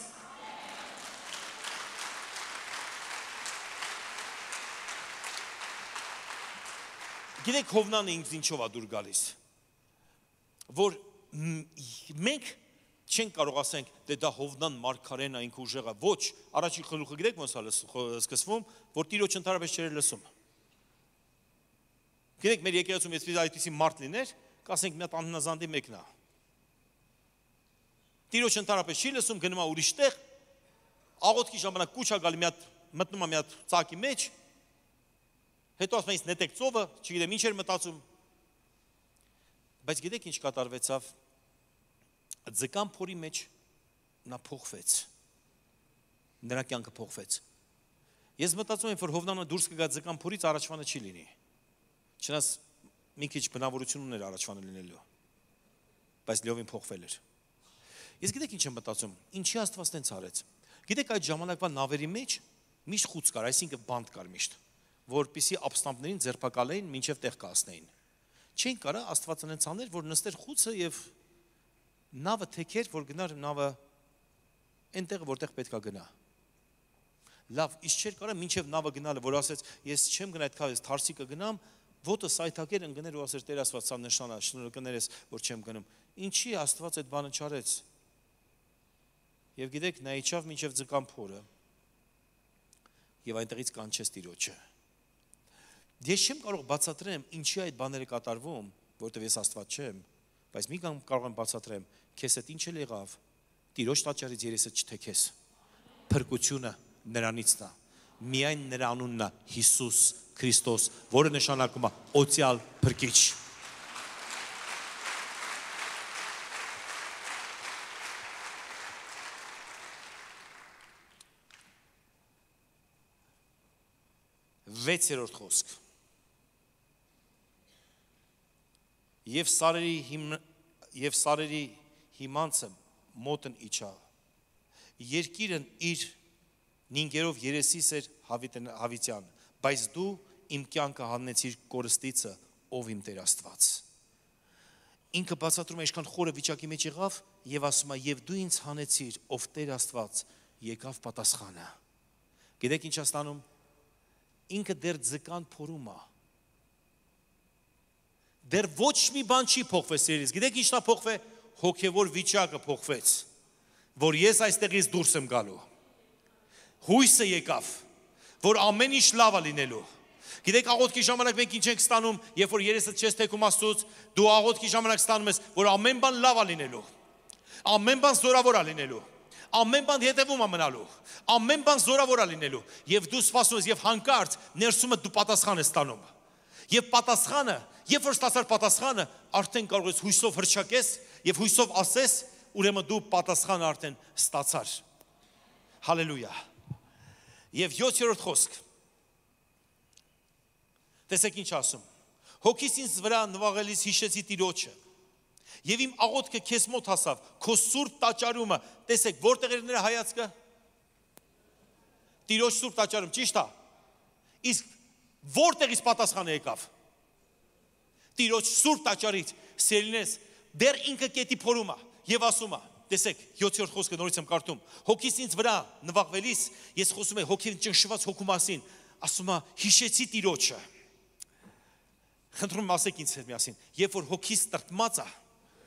Գիտեք Հովնանը ինձ ինչով է դուր գալիս, որ մենք չենք կարող ասենք, դե դա Հովնան մարգարեն է, ինքը ուժեղ է, ոչ, առաջին խլուխը գիտեք ոնց է սկսվում, որ Տիրոջ ընդհանրապես չէր լսում։ Գիտեք, մեր եկեղեցում այսպես այդպիսի մարդ լիներ, կասենք մի հատ անհնազանդի մեկն է։ Տիրոջ ընդհանրապես չի լսում, գնում է ուրիշ տեղ, աղոթքի ժամանակ կուչ է գալի մի հատ, մտնում է մի հատ ծակի մեջ, հետո ասում է ինձ նետեք ծովը, չգիտեմ ինչ էր մտածում։ Բայց գիտեք ինչ կատարվեցավ, ձկան փորի մեջ նա փոխվեց, նրա կյանքը փոխվեց։ Ես մտածում եմ, որ Հովնանը դուրս կգա ձկան փորից, առաջվանը չի լինի, չնայած մի քիչ բնավորություն ուներ առաջվանը լինելու, բայց լիովին փոխվել էր։ Ես գիտեք ինչ եմ մտածում, ինչի Աստված տենց արեց։ Գիտեք այդ ժամանակվա նավերի մեջ միշտ խուց կար, այսինքն բանտ կար միշտ, որպեսզի ապստամբներին ձերբակալեին, մինչև տեղ կհասնեին։ Չէին կարա Աստված այնց աներ, որ նստեր խուցը եւ նավը թեքեր, որ գնար նավը այնտեղ, որտեղ պետք է գնա։ Լավ, իսկ չէր կարա մինչև նավը գնալը, որ ասեց, ես չեմ գնա այդքան, ես Թարսի կգնամ, ոտը սայթակեր ընկներ ու ասեր, Տեր Աստված, սա նշան է, շնորհակալներ ես, որ չեմ գնում։ Ինչի Աստված այդ բանը չարեց։ Եվ գիտեք, նա իջավ մինչև ձկան փորը եւ այնտեղից կանչեց Տիրոջը։ Ես չեմ կարող բացատրեմ, ինչի այդ բաները կատարվում, որտեղ ես Աստված չեմ, բայց մի կան կարող եմ բացատրեմ, քեզ հետ ինչ էլ եղավ, Տիրոջ տաճարից երեսը չթեքես։ Փրկությունը նրանից նա։ Միայն նրա անունն է Հիսուս Քրիստոս, որը նշանակում է օծյալ փրկիչ։ Վեցերորդ խոսք։ Եվ սարերի հիմ եւ սարերի հիմանցը մոտն իջավ։ Երկիրն իր նինգերով երեսիս էր Հավիտյան, բայց դու իմ կյանքը հանեցիր կորստիցը, ով իմ Տեր Աստված։ Ինքը բացատրում է ինչքան խորը վիճակի մեջ եղավ եւ ասում է եւ դու ինձ հանեցիր, ով Տեր Աստված, եկավ պատասխանը։ Գիտեք ինչ է ստանում։ Ինքը դեռ ձկան փորում է։ Դեռ ոչ մի բան չի փոխվել սերից։ Գիտեք ինչն է փոխվել, հոգևոր վիճակը փոխվեց, որ ես այստեղից դուրս եմ գալու։ Հույսը եկավ, որ ամեն ինչ լավ է լինելու։ Գիտեք աղոթքի ժամանակ մենք ինչ ենք ստանում, երբ որ երեսդ չես թեքում Աստծուց, դու աղոթքի ժամանակ ստանում ես, որ ամեն բան լավ է լինելու։ Ամեն բան զորավոր է լինելու։ Ամեն բան հետևում է մնալու, ամեն բան զորավոր է լինելու, եւ դու սպասում ես եւ հանկարծ ներսումդ դու պատասխան ես ստանում։ Եվ պատասխանը, երբ որ ստացար պատասխանը, արդեն կարող ես հույսով հրճակես եւ հույսով ասես, ուրեմն դու պատասխանը արդեն ստացար։ Հալելույա։ Եվ յոթերորդ խոսք։ Տեսեք ինչ ասում։ Հոգիս ինձ վրա նվաղելիս հիշեցի Տիրոջը։ Եվ իմ աղոթքը քեզ մոտ հասավ, քո սուրբ տաճարումը, տեսեք, որտեղ էր նրա հայացքը։ Տիրոջ սուրբ տաճարում, ճիշտ է։ Իսկ որտեղից պատասխանը եկավ։ Տիրոջ սուրբ տաճարից, սերինես, դեռ ինքը կետի փորում է եւ ասում է, տեսեք, յոթերորդ խոսքը նորից եմ կարդում։ Հոգիս ինձ վրա նվաղվելիս, ես խոսում եմ հոգին ճնշված հոգու մասին, ասում է, հիշեցի Տիրոջը։ Խնդրում եմ ասեք ինձ հետ միասին, երբ որ հոգիս տրտմած է,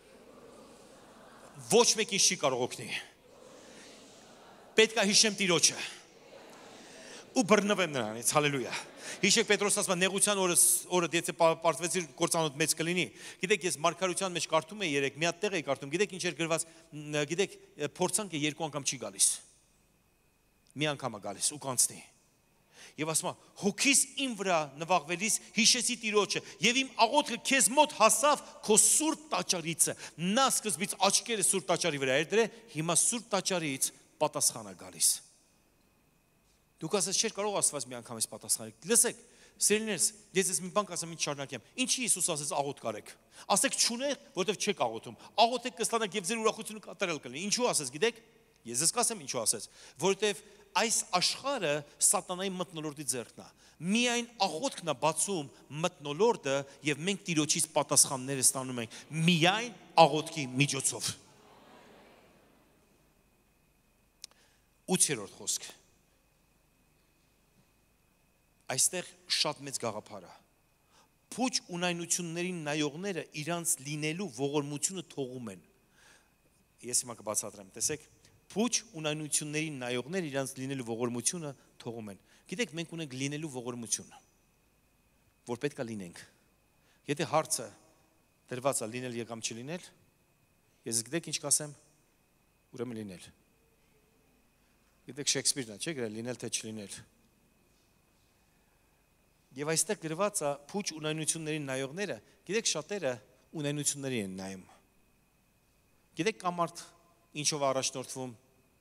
ոչ մեկին չի կարող օգնի։ Պետք է հիշեմ Տիրոջը ու բռնվեմ նրանից, հալելույա։ Հիշեք Պետրոս ասում է նեղության օրը օրը եթե պարտվեցիր կործանոտ մեծ կլինի։ Գիտեք ես մարգարության մեջ կարդում եի երեք, մի հատ տեղ էի կարդում, գիտեք ինչ էր գրված, գիտեք փորձանքը երկու անգամ չի գալիս։ Մի անգամ է գալիս ու կանցնի։ Եվ ասում է հոգիս իմ վրա նվաղվելիս հիշեցի Տիրոջը եւ իմ աղոթքը քեզ մոտ հասավ քո սուրբ տաճարիցը։ Նա սկզբից աչքերը սուրբ տաճարի վրա էր դրել, հիմա սուրբ տաճարից պատասխան է գալիս։ Դուք ասես չէր կարող Աստված մի անգամ էս պատասխանել։ Լսեք, սերիներս, ես ես մի բան կասեմ, ինչ շարունակեմ։ Ինչի Հիսուս ասեց աղոթ կարեք։ Ասեք չունեք, որովհետև չեք աղոթում։ Աղոթեք կստանաք եւ ձեր ուրախությունը կատարել կլինի։ Ինչու ասես, գիտեք։ Ես ես կասեմ ինչու ասեց, որովհետև այս աշխարհը սատանայի մթնոլորտի ձեռքն է։ Միայն աղոթքն է բացում մթնոլորտը եւ մենք Տիրոջից պատասխանները ստանում ենք միայն աղոթքի միջոցով։ ութերորդ խոսք։ Այստեղ շատ մեծ գաղափար է։ Փուչ ունայնություններին նայողները իրանց լինելու ողորմությունը թողում են։ Ես հիմա կբացատրեմ, տեսեք, փուչ ունայնություններին նայողները իրանց լինելու ողորմությունը թողում են։ Գիտեք, մենք ունենք լինելու ողորմություն, որ պետք է լինենք։ Եթե հարցը դրված է լինել կամ չլինել, ես գիտեք ինչ կասեմ, ուրեմն լինել։ Գիտեք Շեքսպիրն է, չէ՞ գրել լինել թե չլինել։ Եվ այստեղ գրված է փուչ ունայնություններին նայողները, գիտեք շատերը ունայնությունների են նայում։ Գիտեք կա մարդ ինչով առաջնորդվում։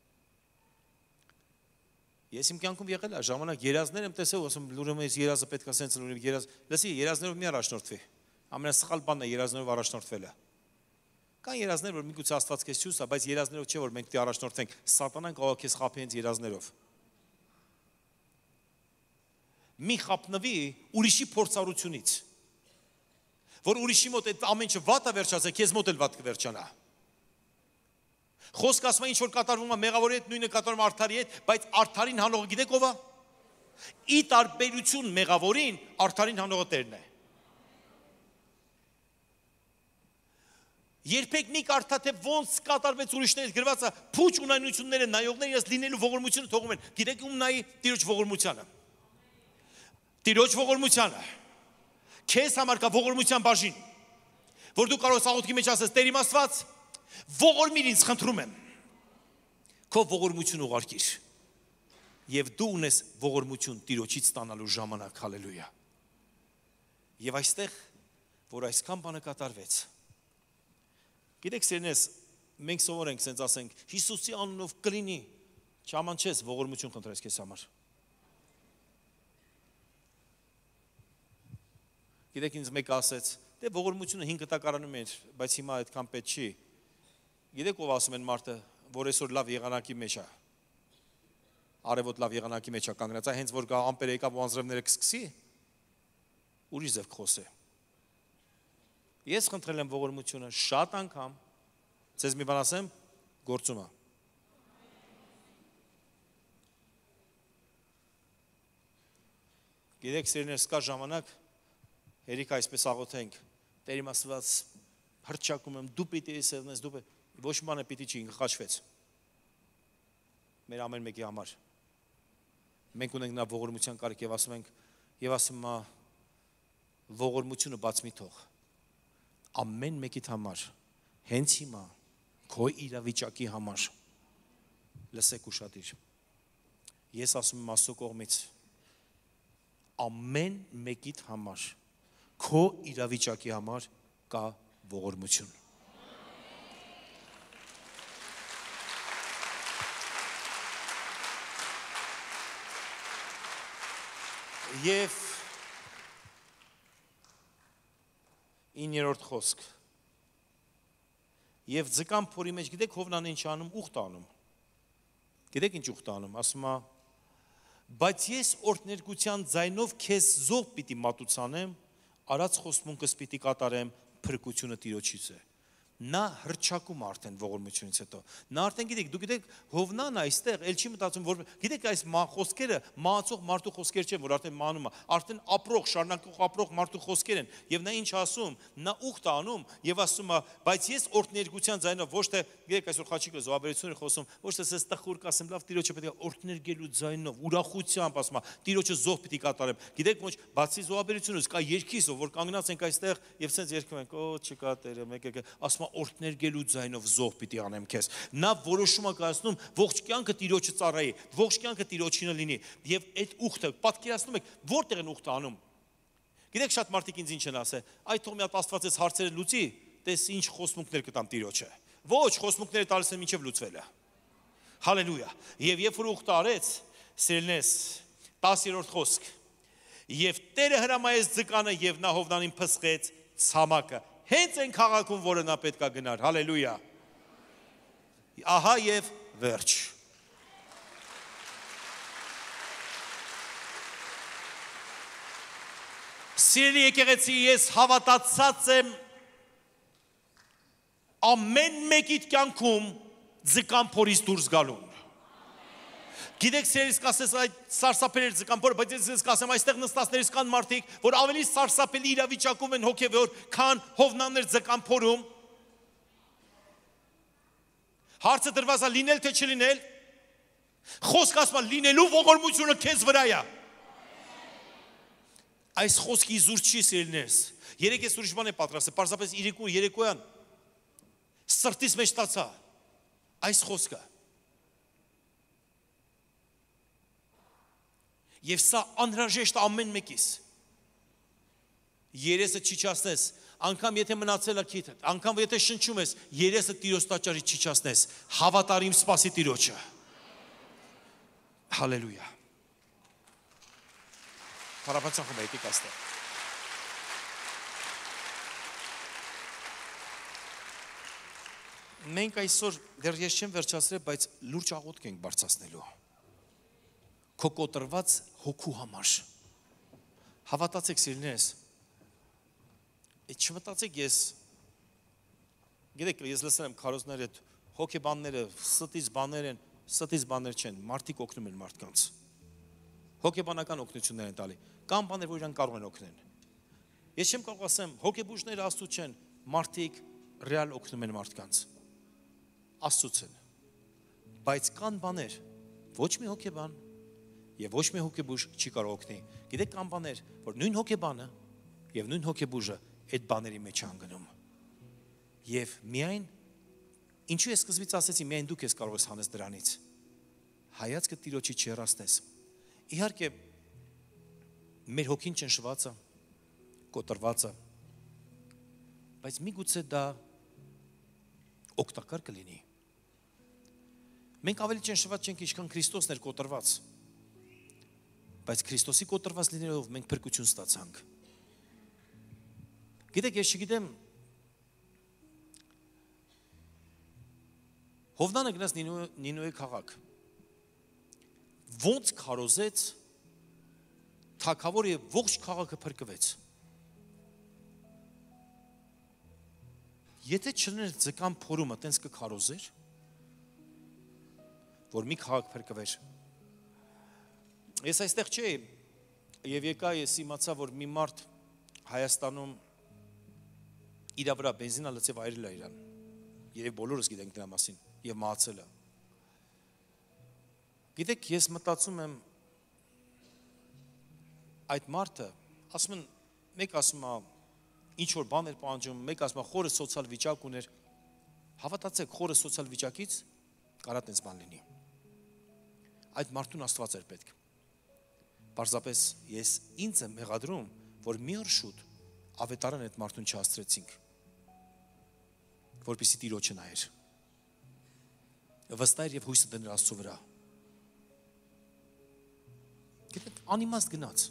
Ես իմ կյանքում եղել է ժամանակ երազներ եմ տեսել, ասում ուրեմն այս երազը պետք է սենց լինի, երազ, լսի, երազներով մի առաջնորդվի։ Ամենասխալ բանն է երազներով առաջնորդվելը։ Կան երազներ, որ միգուցե Աստված քեզ ցույց տա, բայց երազներով չէ, որ մենք դի առաջնորդվենք։ Սատանան կարող է քեզ խաբի հենց երազներով։ Մի խապնվի ուրիշի փորձառությունից, որ ուրիշի մոտ այդ ամեն ինչը վատ է վերջացել, քեզ մոտ էլ վատ կվերջանա։ Խոսք ասում է ինչ որ կատարվում է մեղավորի հետ, նույնը կատարվում է արդարի հետ, բայց արդարին հանողը գիտեք ով է։ Ի տարբերություն մեղավորին, արդարին հանողը Տերն է։ Երբեք մի կարդա թե ոնց կատարվեց ուրիշներից գրված է, փուչ ունայնությունները նայողները ես լինելու ողորմությունը թողում են։ Գիտեք ում նայի Տիրոջ ողորմությանը։ Տիրոջ ողորմությանը։ Քեզ համար կա ողորմության բաժին, որ դու կարող ես աղոթքի մեջ ասես Տեր իմ Աստված, ողորմիր ինձ խնդրում եմ։ Քո ողորմություն ուղարկիր։ Եվ դու ունես ողորմություն Տիրոջից ստանալու ժամանակ, հալելույա։ Եվ այստեղ, որ այսքան բանը կատարվեց։ Գիտեք սերնես, մենք սովոր ենք սենց ասենք, Հիսուսի անունով կլինի, չամանչես ողորմություն խնդրես քեզ համար։ Գիտեք ինձ մեկ ասեց, դե ողորմությունը հինգ տակարանում էր, բայց հիմա այդքան պետք չի։ Գիտեք ով ասում են մարդը, որ այսօր լավ եղանակի մեջ է։ Արևոտ լավ եղանակի մեջ է կանգնած, հենց որ գա ամպերը եկավ ու անձրևները կսկսի, ուրիշ ձև կխոսե։ Ես խնդրել եմ ողորմությունը շատ անգամ, ձեզ մի բան ասեմ, գործում է։ Գիտեք սերներ, սկա ժամանակ հերիք այսպես աղոթենք, Տեր իմ Աստված, հռչակում եմ, դու պիտի սերնես, դու պիտի, ոչ բանը պիտի չի, ինքը խաչվեց։ Մեր ամեն մեկի համար։ Մենք ունենք նա ողորմության կարիք եւ ասում ենք, եւ ասում եմ, ողորմությունը բաց մի թող։ Ամեն մեկիդ համար, հենց հիմա, քո իրավիճակի համար, լսեք ուշադիր։ Ես ասում եմ Աստծո կողմից, ամեն մեկիդ համար, քո իրավիճակի համար կա ողորմություն։ Եվ իններորդ խոսք։ Եվ ձկան փորի մեջ, գիտեք Հովնան ինչ անում, ուխտ անում։ Գիտեք ինչ ուխտ անում, ասում է, բայց ես օրհներգության ձայնով քեզ զոհ պիտի մատուցանեմ, արած խոստմունքս պիտի կատարեմ, փրկությունը Տիրոջից է։ Նա հրճակում արդեն ողորմությունից հետո։ Նա արդեն գիտեք, դու գիտեք Հովնան այստեղ էլ չի մտածում, որ գիտեք այս խոսքերը մահացող մարդու խոսքեր չեն, որ արդեն մանում է, արդեն ապրող, շարունակող ապրող մարդու խոսքեր են։ Եվ նա ինչ ասում, նա ուխտ անում եւ ասում է, բայց ես օրհներգության ձայնով ոչ թե գիտեք այսօր Խաչիկը զոհաբերությունը խոսում, ոչ թե ես տխուր կասեմ, լավ Տիրոջը պետք է օրհներգելու ձայնով, ուրախությամբ ասում է, Տիրոջը զոհ պիտի կատարեմ։ Գիտեք ոչ, բացի զոհաբերությունից կա երկիսով, որ կանգնած ենք այստեղ եւ ցենց երգում ենք, օ չկա Տերը, մեկը ասում է օրհներգելու ձայնով զոհ պիտի անեմ քեզ։ Նա որոշում է կայացնում ողջ կյանքը Տիրոջը ծառայի, ողջ կյանքը Տիրոջինը լինի եւ այդ ուխտը պատկերացնում եք որտեղ են ուխտը անում։ Գիտեք շատ մարդիկ ինձ ինչ են ասել, այդ թող մի հատ Աստվածից հարցերը լուծի, տես ինչ խոստմունքներ կտամ Տիրոջը։ Ոչ, խոստմունքները տալիս են մինչև լուծվելը։ Հալելույա։ Եվ երբ որ ուխտը արեց, սիրելնես, տասերորդ խոսք։ Եվ Տերը հրամայեց ձկանը եւ նա Հովնանին փսխեց ցամաքը։ Հենց այն քաղաքում, որը նա պետք է գնար, հալելույա։ Ահա եւ վերջ։ Սիրելի եկեղեցի, ես հավատացած եմ ամեն մեկիդ կյանքում ձկան փորից դուրս գալուն։ Գիտեք սերից կասես այդ սարսափելի ձկան փորը, բայց ես կասեմ այստեղ նստածներից կան մարդիկ, որ ավելի սարսափելի իրավիճակում են հոգևոր, քան Հովնաններ ձկան փորում։ Հարցը դրված է լինել թե չլինել։ Խոսք ասում է լինելու ողորմությունը քեզ վրա է։ Այս խոսքի զուր չի սիրելիներս։ Երեք ես ուրիշ բան եմ պատրաստել, պարզապես իրիկու երեկոյան սրտից մեջ ստացա։ այս խոսքը։ Եվ սա անհրաժեշտ ամեն մեկիս։ Երեսը չիջացնես, անգամ եթե մնացել է քիթդ, անգամ եթե շնչում ես, երեսը Տիրոջ տաճարի չիջացնես, հավատարիմ սպասի Տիրոջը։ Հալելույա։ Փառաբանության խումբ եկեք այստեղ։ Մենք այսօր դեռ ես չեմ վերջացրել, բայց լուրջ աղոթք ենք բարձրացնելու։ Քո կոտրված հոգու համար։ Հավատացեք սիրելիներս։ Այդ չմտածեք ես, գիտեք, ես լսել եմ քարոզները, հոգեբանները, ստից բաներ են, ստից բաներ չեն, մարդիկ օգնում են մարդկանց։ Հոգեբանական օգնություններ են տալի, կամ բաներ, որ իրանք կարող են օգնել։ Ես չեմ կարող ասեմ, հոգեբուժները Աստծո չեն, մարդիկ ռեալ օգնում են մարդկանց։ Աստծուց են, բայց կան բաներ, ոչ մի հոգեբան և ոչ մի հոգեբուժ չի կարող օգնի, գիտեք կան բաներ, որ նույն հոգեբանը և նույն հոգեբուժը այդ բաների մեջ անգնում, և միայն, ինչու ես սկզբից ասեցի, միայն դուք ես կարող ես հանես դրանից, հայացքը Տիրոջի չհեռացնես, իհարկե, մեր հոգին ճնշվածը, կոտրվածը, բայց միգուցե դա օգտակար կլինի։ Մենք ավելի ճնշված չենք, ինչքան Քրիստոսն էր կոտրված, բայց Քրիստոսի կոտրված լինելով մենք փրկություն ստացանք։ Գիտեք, ես չգիտեմ, Հովնանը գնաց Նինոյի քաղաք, ոնց քարոզեց, թագավորը և ողջ քաղաքը փրկվեց։ Եթե չներ ձկան փորումը, տենց կքարոզեր, որ մի քաղաք փրկվեր։ Ես այստեղ չէի, և եկա ես իմացա, որ մի մարդ Հայաստանում իրա վրա բենզինա լցև այրել է իրան, երև բոլորս գիտենք դրա մասին, և մահացել է։ Գիտեք, ես մտածում եմ, այդ մարդը, ասում են, մեկ ասում է, ինչ որ բան էր պահանջում, մեկ ասում է, խորը սոցիալ վիճակ ուներ, հավատացեք, խորը սոցիալ վիճակից կարա տենց բան լինի։ Այդ մարդուն Աստված էր պետք։ Պարզապես ես ինձ եմ մեղադրում, որ մի օր շուտ ավետարան այդ մարդուն չհասցրեցինք, որպեսզի Տիրոջը նայեր։ Վստահ էր և հույսը դներ Աստծո վրա։ Գիտեք, անիմաստ գնաց։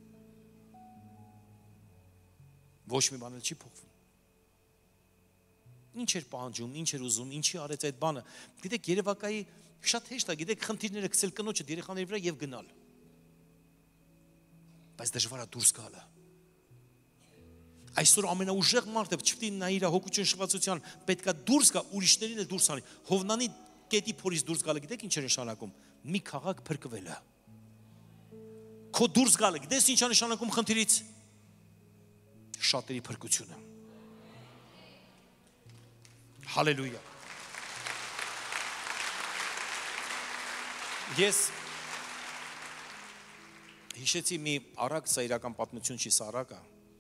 Ոչ մի բան էլ չի փոխվում։ Ինչ էր պահանջում, ինչ էր ուզում, ինչի արեց այդ բանը։ Գիտեք, Երևակայի շատ հեշտ է, գիտեք, խնդիրները գցել կնոջը երեխաների վրա և գնալ։ Բայց դժվար է դուրս գալը։ Այսօր ամենաուժեղ մարդը չպետք է նայ իր հոգու ճնշվածության, պետք է դուրս գա, ուրիշներին էլ դուրս անի։ Հովնանի կետի փորից դուրս գալը, գիտեք ինչ է նշանակում։ Մի քաղաք փրկվելը։ Քո դուրս գալը, գիտես ինչ է նշանակում խնդիրից։ Շատերի փրկությունը։ Հալելույա։ Ես հիշեցի մի առակ, սա իրական պատմություն չի, սա առակ է։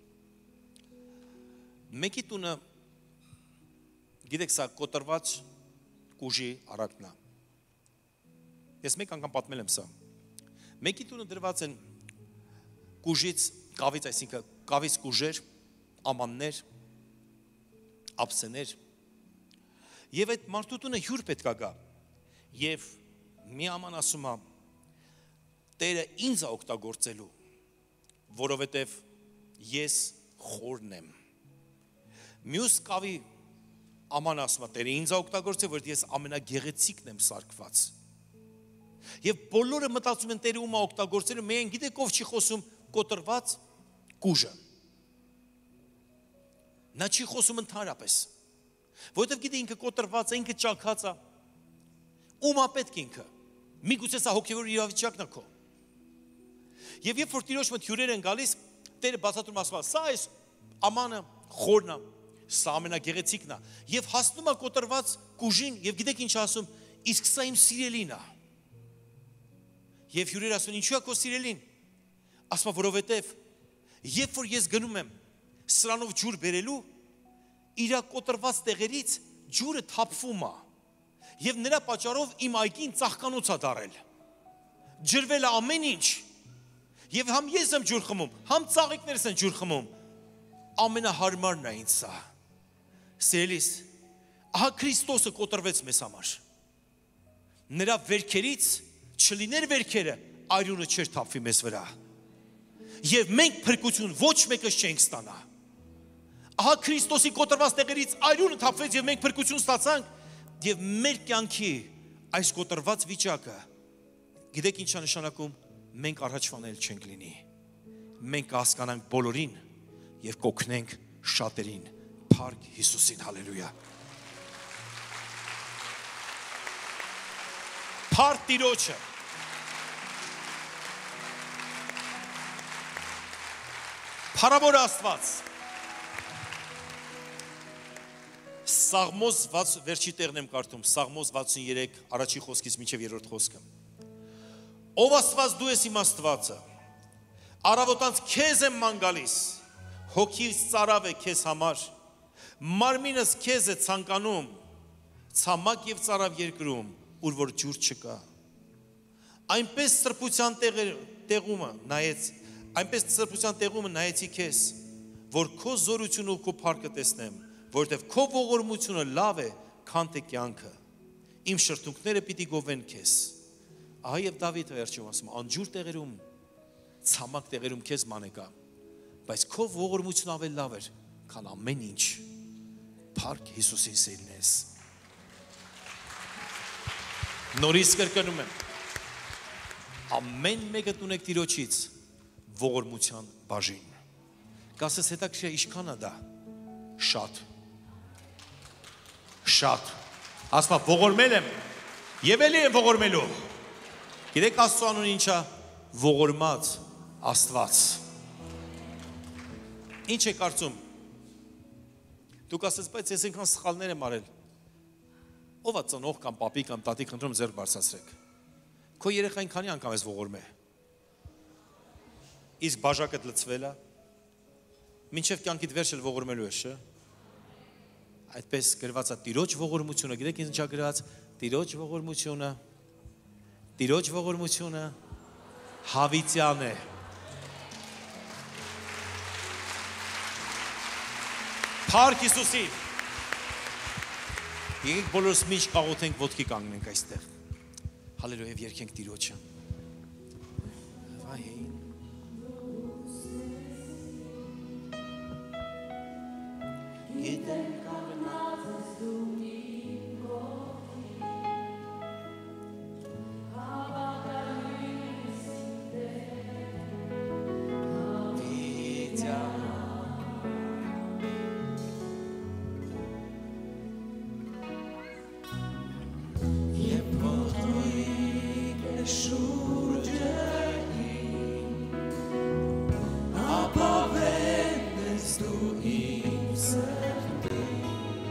Մեկի տունը, գիտեք, սա կոտրված կուժի առակն է։ Ես մեկ անգամ պատմել եմ սա։ Մեկի տունը դրված են կուժից, կավից, այսինքն կավից կուժեր, ամաններ, ափսեներ, և այդ մարդու տունը հյուր պետք է գա, և մի աման ասում է, Տերը ինձ է օգտագործելու, որովհետև ես խորն եմ։ Մյուս կավի աման ասում է, Տերը ինձ է օգտագործել, որ ես ամենագեղեցիկն եմ սարքված։ Եվ բոլորը մտածում են Տերը ում է օգտագործելու, միայն գիտեք ով չի խոսում կոտրված կուժը։ Նա չի խոսում ընդհանրապես, որովհետև գիտե ինքը կոտրված է, ինքը ճաքած է, ում է պետք ինքը, միգուցե սա հոգևոր իրավիճակն է քո։ Եվ երբ որ Տիրոջ մոտ հյուրեր են գալիս, Տերը բացատրում ասում է, սա այս ամանը խորն է, սա ամենագեղեցիկն է, եւ հասնում է կոտրված կուժին, եւ գիտեք ինչ ասում, իսկ սա իմ սիրելին է։ Եվ հյուրերը ասում, ինչու է քո սիրելին։ Ասում է, որովհետև երբ որ ես գնում եմ սրանով ջուր բերելու, իր կոտրված տեղերից ջուրը թափվում է։ Եվ նրա պատճառով իմ այգին ծաղկանոց է դարել։ Ջրվել է ամեն ինչ։ Եվ համ ես եմ ջուր խմում, համ ծաղիկներս են ջուր խմում։ Ամենահարմարն է ինձ սա։ Սիրելիս, ահա Քրիստոսը կոտրվեց մեզ համար։ Նրա վերքերից չլիներ վերքերը, արյունը չէր թափվի մեզ վրա։ Եվ մենք փրկություն ոչ մեկս չենք ստանա։ Ահա Քրիստոսի կոտրված տեղերից արյունը թափվեց եւ մենք փրկություն ստացանք եւ մեր կյանքի այս կոտրված վիճակը գիտեք ինչ է նշանակում, մենք առաջվանել չենք լինի։ Մենք կհասկանանք բոլորին եւ կօգնենք շատերին։ Փառք Հիսուսին, հալելույա։ Փառք Տիրոջը։ Փառավոր Աստված։ Սաղմոս վերջի տեղն եմ կարդում, Սաղմոս վաթսուներեք առաջի խոսքից մինչև երրորդ խոսքը։ Ով Աստված դու ես իմ Աստվածը, առավոտանց քեզ եմ ման գալիս, հոգիս ծարավ է քեզ համար, մարմինս քեզ է ցանկանում, ցամաք եւ ծարավ երկրում, ուր որ ջուր չկա։ Այնպես սրբության տեղումը նայեց, այնպես սրբության տեղումը նայեցի քեզ, որ քո զորությունը ու քո փառքը տեսնեմ, որովհետև քո ողորմությունը լավ է, քան թե կյանքը։ Իմ շրթունքները պիտի գովեն քեզ։ Ահա եւ Դավիթը վերջում ասում, անջուր տեղերում, ցամաք տեղերում քեզ մանեկա, բայց քո ողորմությունը ավելի լավ էր, քան ամեն ինչ։ Փառք Հիսուսին սիրնես։ Նորից կրկնում եմ, ամեն մեկը ունեք Տիրոջից ողորմության բաժին։ Կասես հետաքրքիր ինչքան է դա։ Շատ։ Շատ։ Ասма ողորմել եմ եւ ելի եմ ողորմելու։ Գիտեք Աստծո անունը ինչ է, ողորմած Աստված։ Ինչ է կարծում։ Դուք ասես, բայց ես ինքան սխալներ եմ արել։ Ով է ծնող կամ պապի կամ տատի խնդրում ձեռք բարձրացրեք։ Քո երեխային քանի անգամ ես ողորմել։ Իսկ բաժակդ լցվել է։ Մինչև կյանքիդ վերջը ողորմելու ես, չէ՞։ Այդպես գրված է Տիրոջ ողորմությունը, գիտեք ինչ է գրված, Տիրոջ ողորմությունը, Տիրոջ ողորմությունը հավիտյան է։ Փառք Հիսուսին։ Եկեք բոլորս միշտ կաղոթենք, ոտքի կանգնենք այստեղ։ Հալելույա եւ երգենք Տիրոջը։ Վայ։ Գիտեմ կանգնած ես դու իմ կողքին, հավատալու ես իմ Տեր, հավիտյան։ Երբ մոթույկ է շուրջը իմ, ապավեն ես դու իմ սրտին,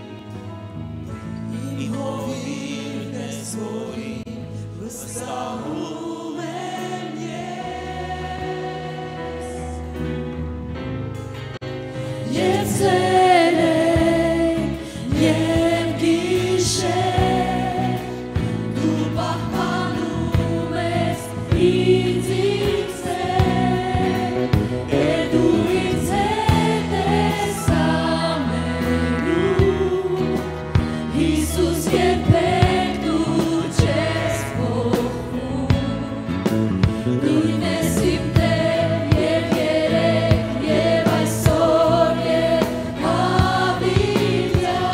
իմ հովիվն ես, որին վստահում եմ ես։ Եվ ցերեկ, և գիշեր, դու պահպանում ես ինձ իմ սեր, և դու ինձ հետ ես ամենում, Հիսուս երբեք դու չես փոխվում, նույն ես իմ Տեր և երեկ և այսօր և հավիտյան,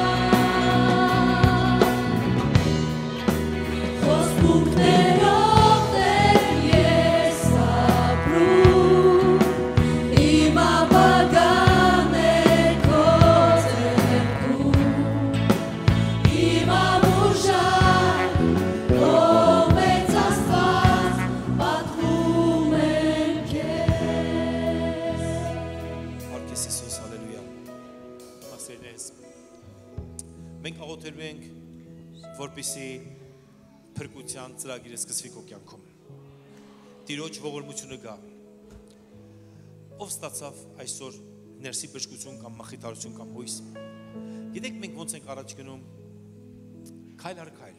խոստմունքներով Տեր ես ապրում, իմ ապագան է քո ձեռքում, իմ ամուժան, ով մեծ Աստված, պատվում եմ քեզ։ Փառք Հիսուս, հալելույա։ Ասերնես։ Մենք աղոթելու ենք, որպեսզի փրկության ծրագիրը սկսվի քո կյանքում։ Տիրոջ ողորմությունը գա։ Ով ստացավ այսօր ներսի բժշկություն կամ մխիթարություն կամ հույս։ Գիտեք մենք ոնց ենք առաջ գնում։ Քայլ առ քայլ։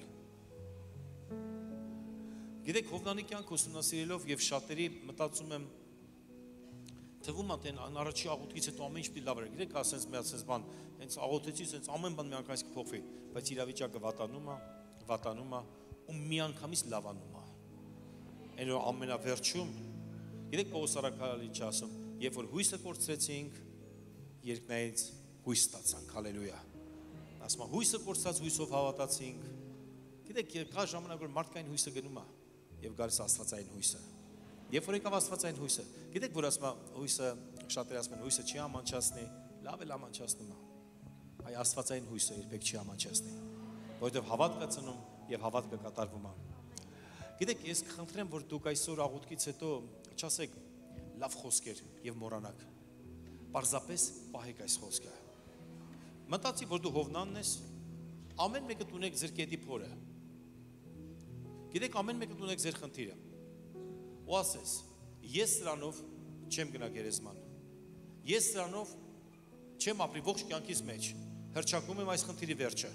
Գիտեք, Հովնանի կյանք ուսումնասիրելով եւ շատերի մտածում եմ թվում է թե առաջի աղոթքից հետո ամեն ինչ պիտի լավ էր։ Գիտեք, ասենց մի ասենց բան, հենց աղոթեցի, հենց ամեն բան միանգամից կփոխվի, բայց իրավիճակը վատանում է, վատանում է ու միանգամից լավանում է։ Այն որ ամենավերջում, գիտեք Պողոս առաքյալը ինչ ասում, երբ որ հույսը կորցրեցինք, երկնայից հույս ստացանք, հալելույա։ Ասում է հույսը կորցած հույսով հավատացինք։ Գիտեք, կա ժամանակ որ մարդկային հույսը գնում է եւ գալիս աստվածային հույսը։ Երբ որ եկավ աստվածային հույսը, գիտեք որ ասում է հույսը, շատերը ասում են հույսը չի ամանչացնի, լավ էլ ամանչացնում է։ Այ աստվածային հույսը երբեք չի ամանչացնի, որովհետեւ հավատքը ծնում եւ հավատքը կատարվում է։ Գիտեք, ես կխնդրեմ, որ դուք այսօր աղոթքից հետո չասեք լավ խոսքեր եւ մոռանաք։ Պարզապես պահեք այս խոսքը։ Մտածի, որ դու Հովնանն ես, ամեն մեկը ունեք ձեր կետի փորը։ Գիտեք, ամեն մեկը ունեք ձեր խնդիրը։ Ու ասես, ես սրանով չեմ գնա գերեզման։ Ես սրանով չեմ ապրի ողջ կյանքիս մեջ։ Հրճակում եմ այս խնդիրի վերջը։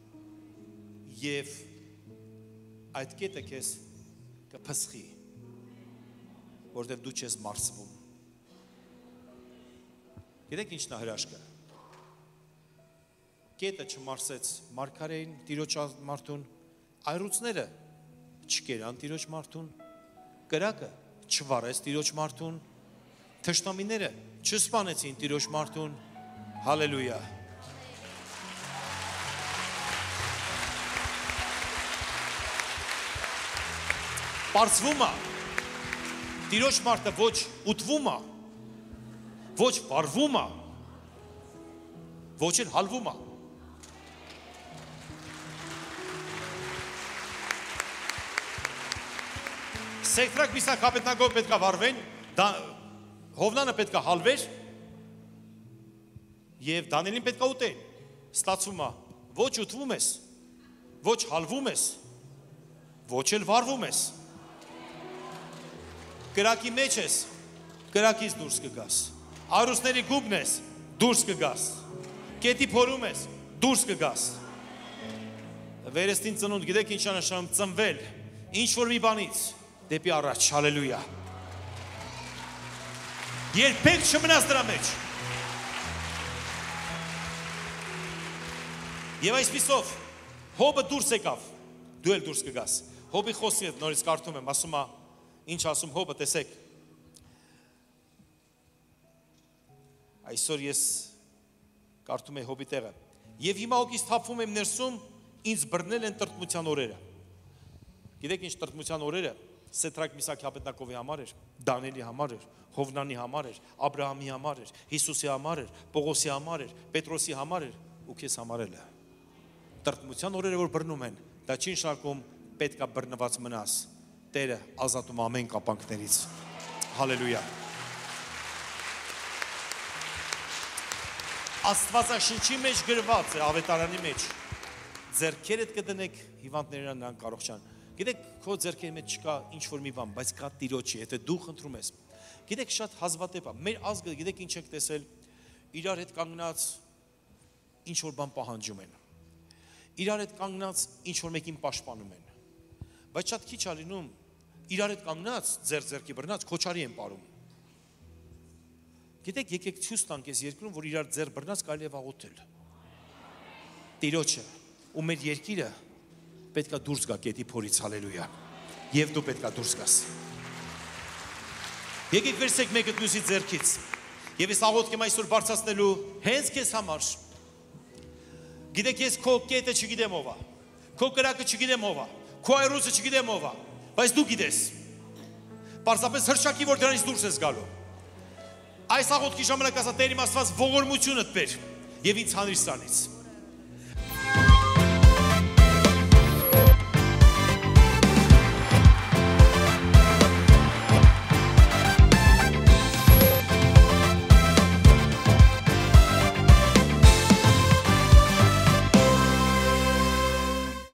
Եվ այդ կետը քեզ կփսխի, որտեղ դու չես մարսվում։ Գիտեք ինչն է հրաշքը։ Կետը չմարսեց մարգարեին, տիրոջ մարդուն, այրուցները չկերան տիրոջ մարդուն, կրակը չվարեց տիրոջ մարդուն, թշնամիները չսպանեցին տիրոջ մարդուն, հալելույա։ Պարզվում է, տիրոջ մարդը ոչ ուտվում է, ոչ վարվում է, ոչ էլ հալվում է։ Սեքտրակ Միսակ կապետնակով պետք է վարվեն, Հովնանը պետք է հալվեր և Դանիելին պետք է ուտեն, ստացվում է, ոչ ուտվում ես, ոչ հալվում ես, ոչ էլ վարվում ես, կրակի մեջ ես, կրակից դուրս կգաս, արուսների գուբն ես, դուրս կգաս, կետի փորում ես, դուրս կգաս, վերստին ծնունդ, գիտեք ինչ անշանում ծնվել, ինչ որ մի բանից, դեպի առաջ, հալելույա։ Երբեք չմնաս դրա մեջ։ Եվ այսպիսով, Հոբը դուրս եկավ, դու էլ դուրս կգաս։ Հոբի խոսքի հետ նորից կարդում եմ, ասում է, ինչ ասում Հոբը, տեսեք։ Այսօր ես կարդում եմ Հոբի տեղը։ Եվ հիմա հոգիս թափվում եմ ներսում, ինձ բռնել են տրտմության օրերը։ Գիտեք ինչ տրտմության օրերը։ Սեդրակ Միսակ Ապետնակովի համար էր, Դանիելի համար էր, Հովնանի համար էր, Աբրահամի համար էր, Հիսուսի համար էր, Պողոսի համար էր, Պետրոսի համար էր ու քեզ համար էլ է։ Տրտմության օրերը որ բռնում են, դա չի նշանակում պետք է բռնված մնաս։ Տերը ազատում ամեն կապանքներից։ Հալելույա։ Աստվածաշնչի մեջ գրված է, ավետարանի մեջ, ձեռքերդ կդնեք հիվանդներն նրանք առողջան։ Գիտեք, քո ձեռքերի մեջ չկա ինչ-որ մի բան, բայց կա Տիրոջի, եթե դու խնդրում ես։ Գիտեք, շատ հազվադեպ է։ Մեր ազգը, գիտեք ինչ եք տեսել, իրար հետ կանգնած ինչ-որ բան պահանջում են։ Իրար հետ կանգնած ինչ-որ մեկին պաշտպանում են։ Բայց շատ քիչ է լինում, իրար հետ կանգնած, ձեր ձեռքի բռնած, քոչարի են ապարում։ Գիտեք, եկեք ցույց տանք այս երկրում, որ իրար ձեռ բռնած կարելի է աղոթել։ Տիրոջը ու մեր երկիրը պետք է դուրս գա կետի փորից, հալելույա, և դու պետք է դուրս գաս։ Եկեք վերցեք մեկը մյուսի ձեռքից, և ես աղոթք եմ այսօր բարձրացնելու հենց քեզ համար։ Գիտեք, ես քո կետը չգիտեմ ով է, քո կրակը չգիտեմ ով է, քո այրուծը չգիտեմ ով է, բայց դու գիտես։ Պարզապես հրճակի, որ դրանից դուրս ես գալու։ Այս աղոթքի ժամանակ ասա Տեր իմ Աստված ողորմությունդ բեր և ինձ հանիր սրանից։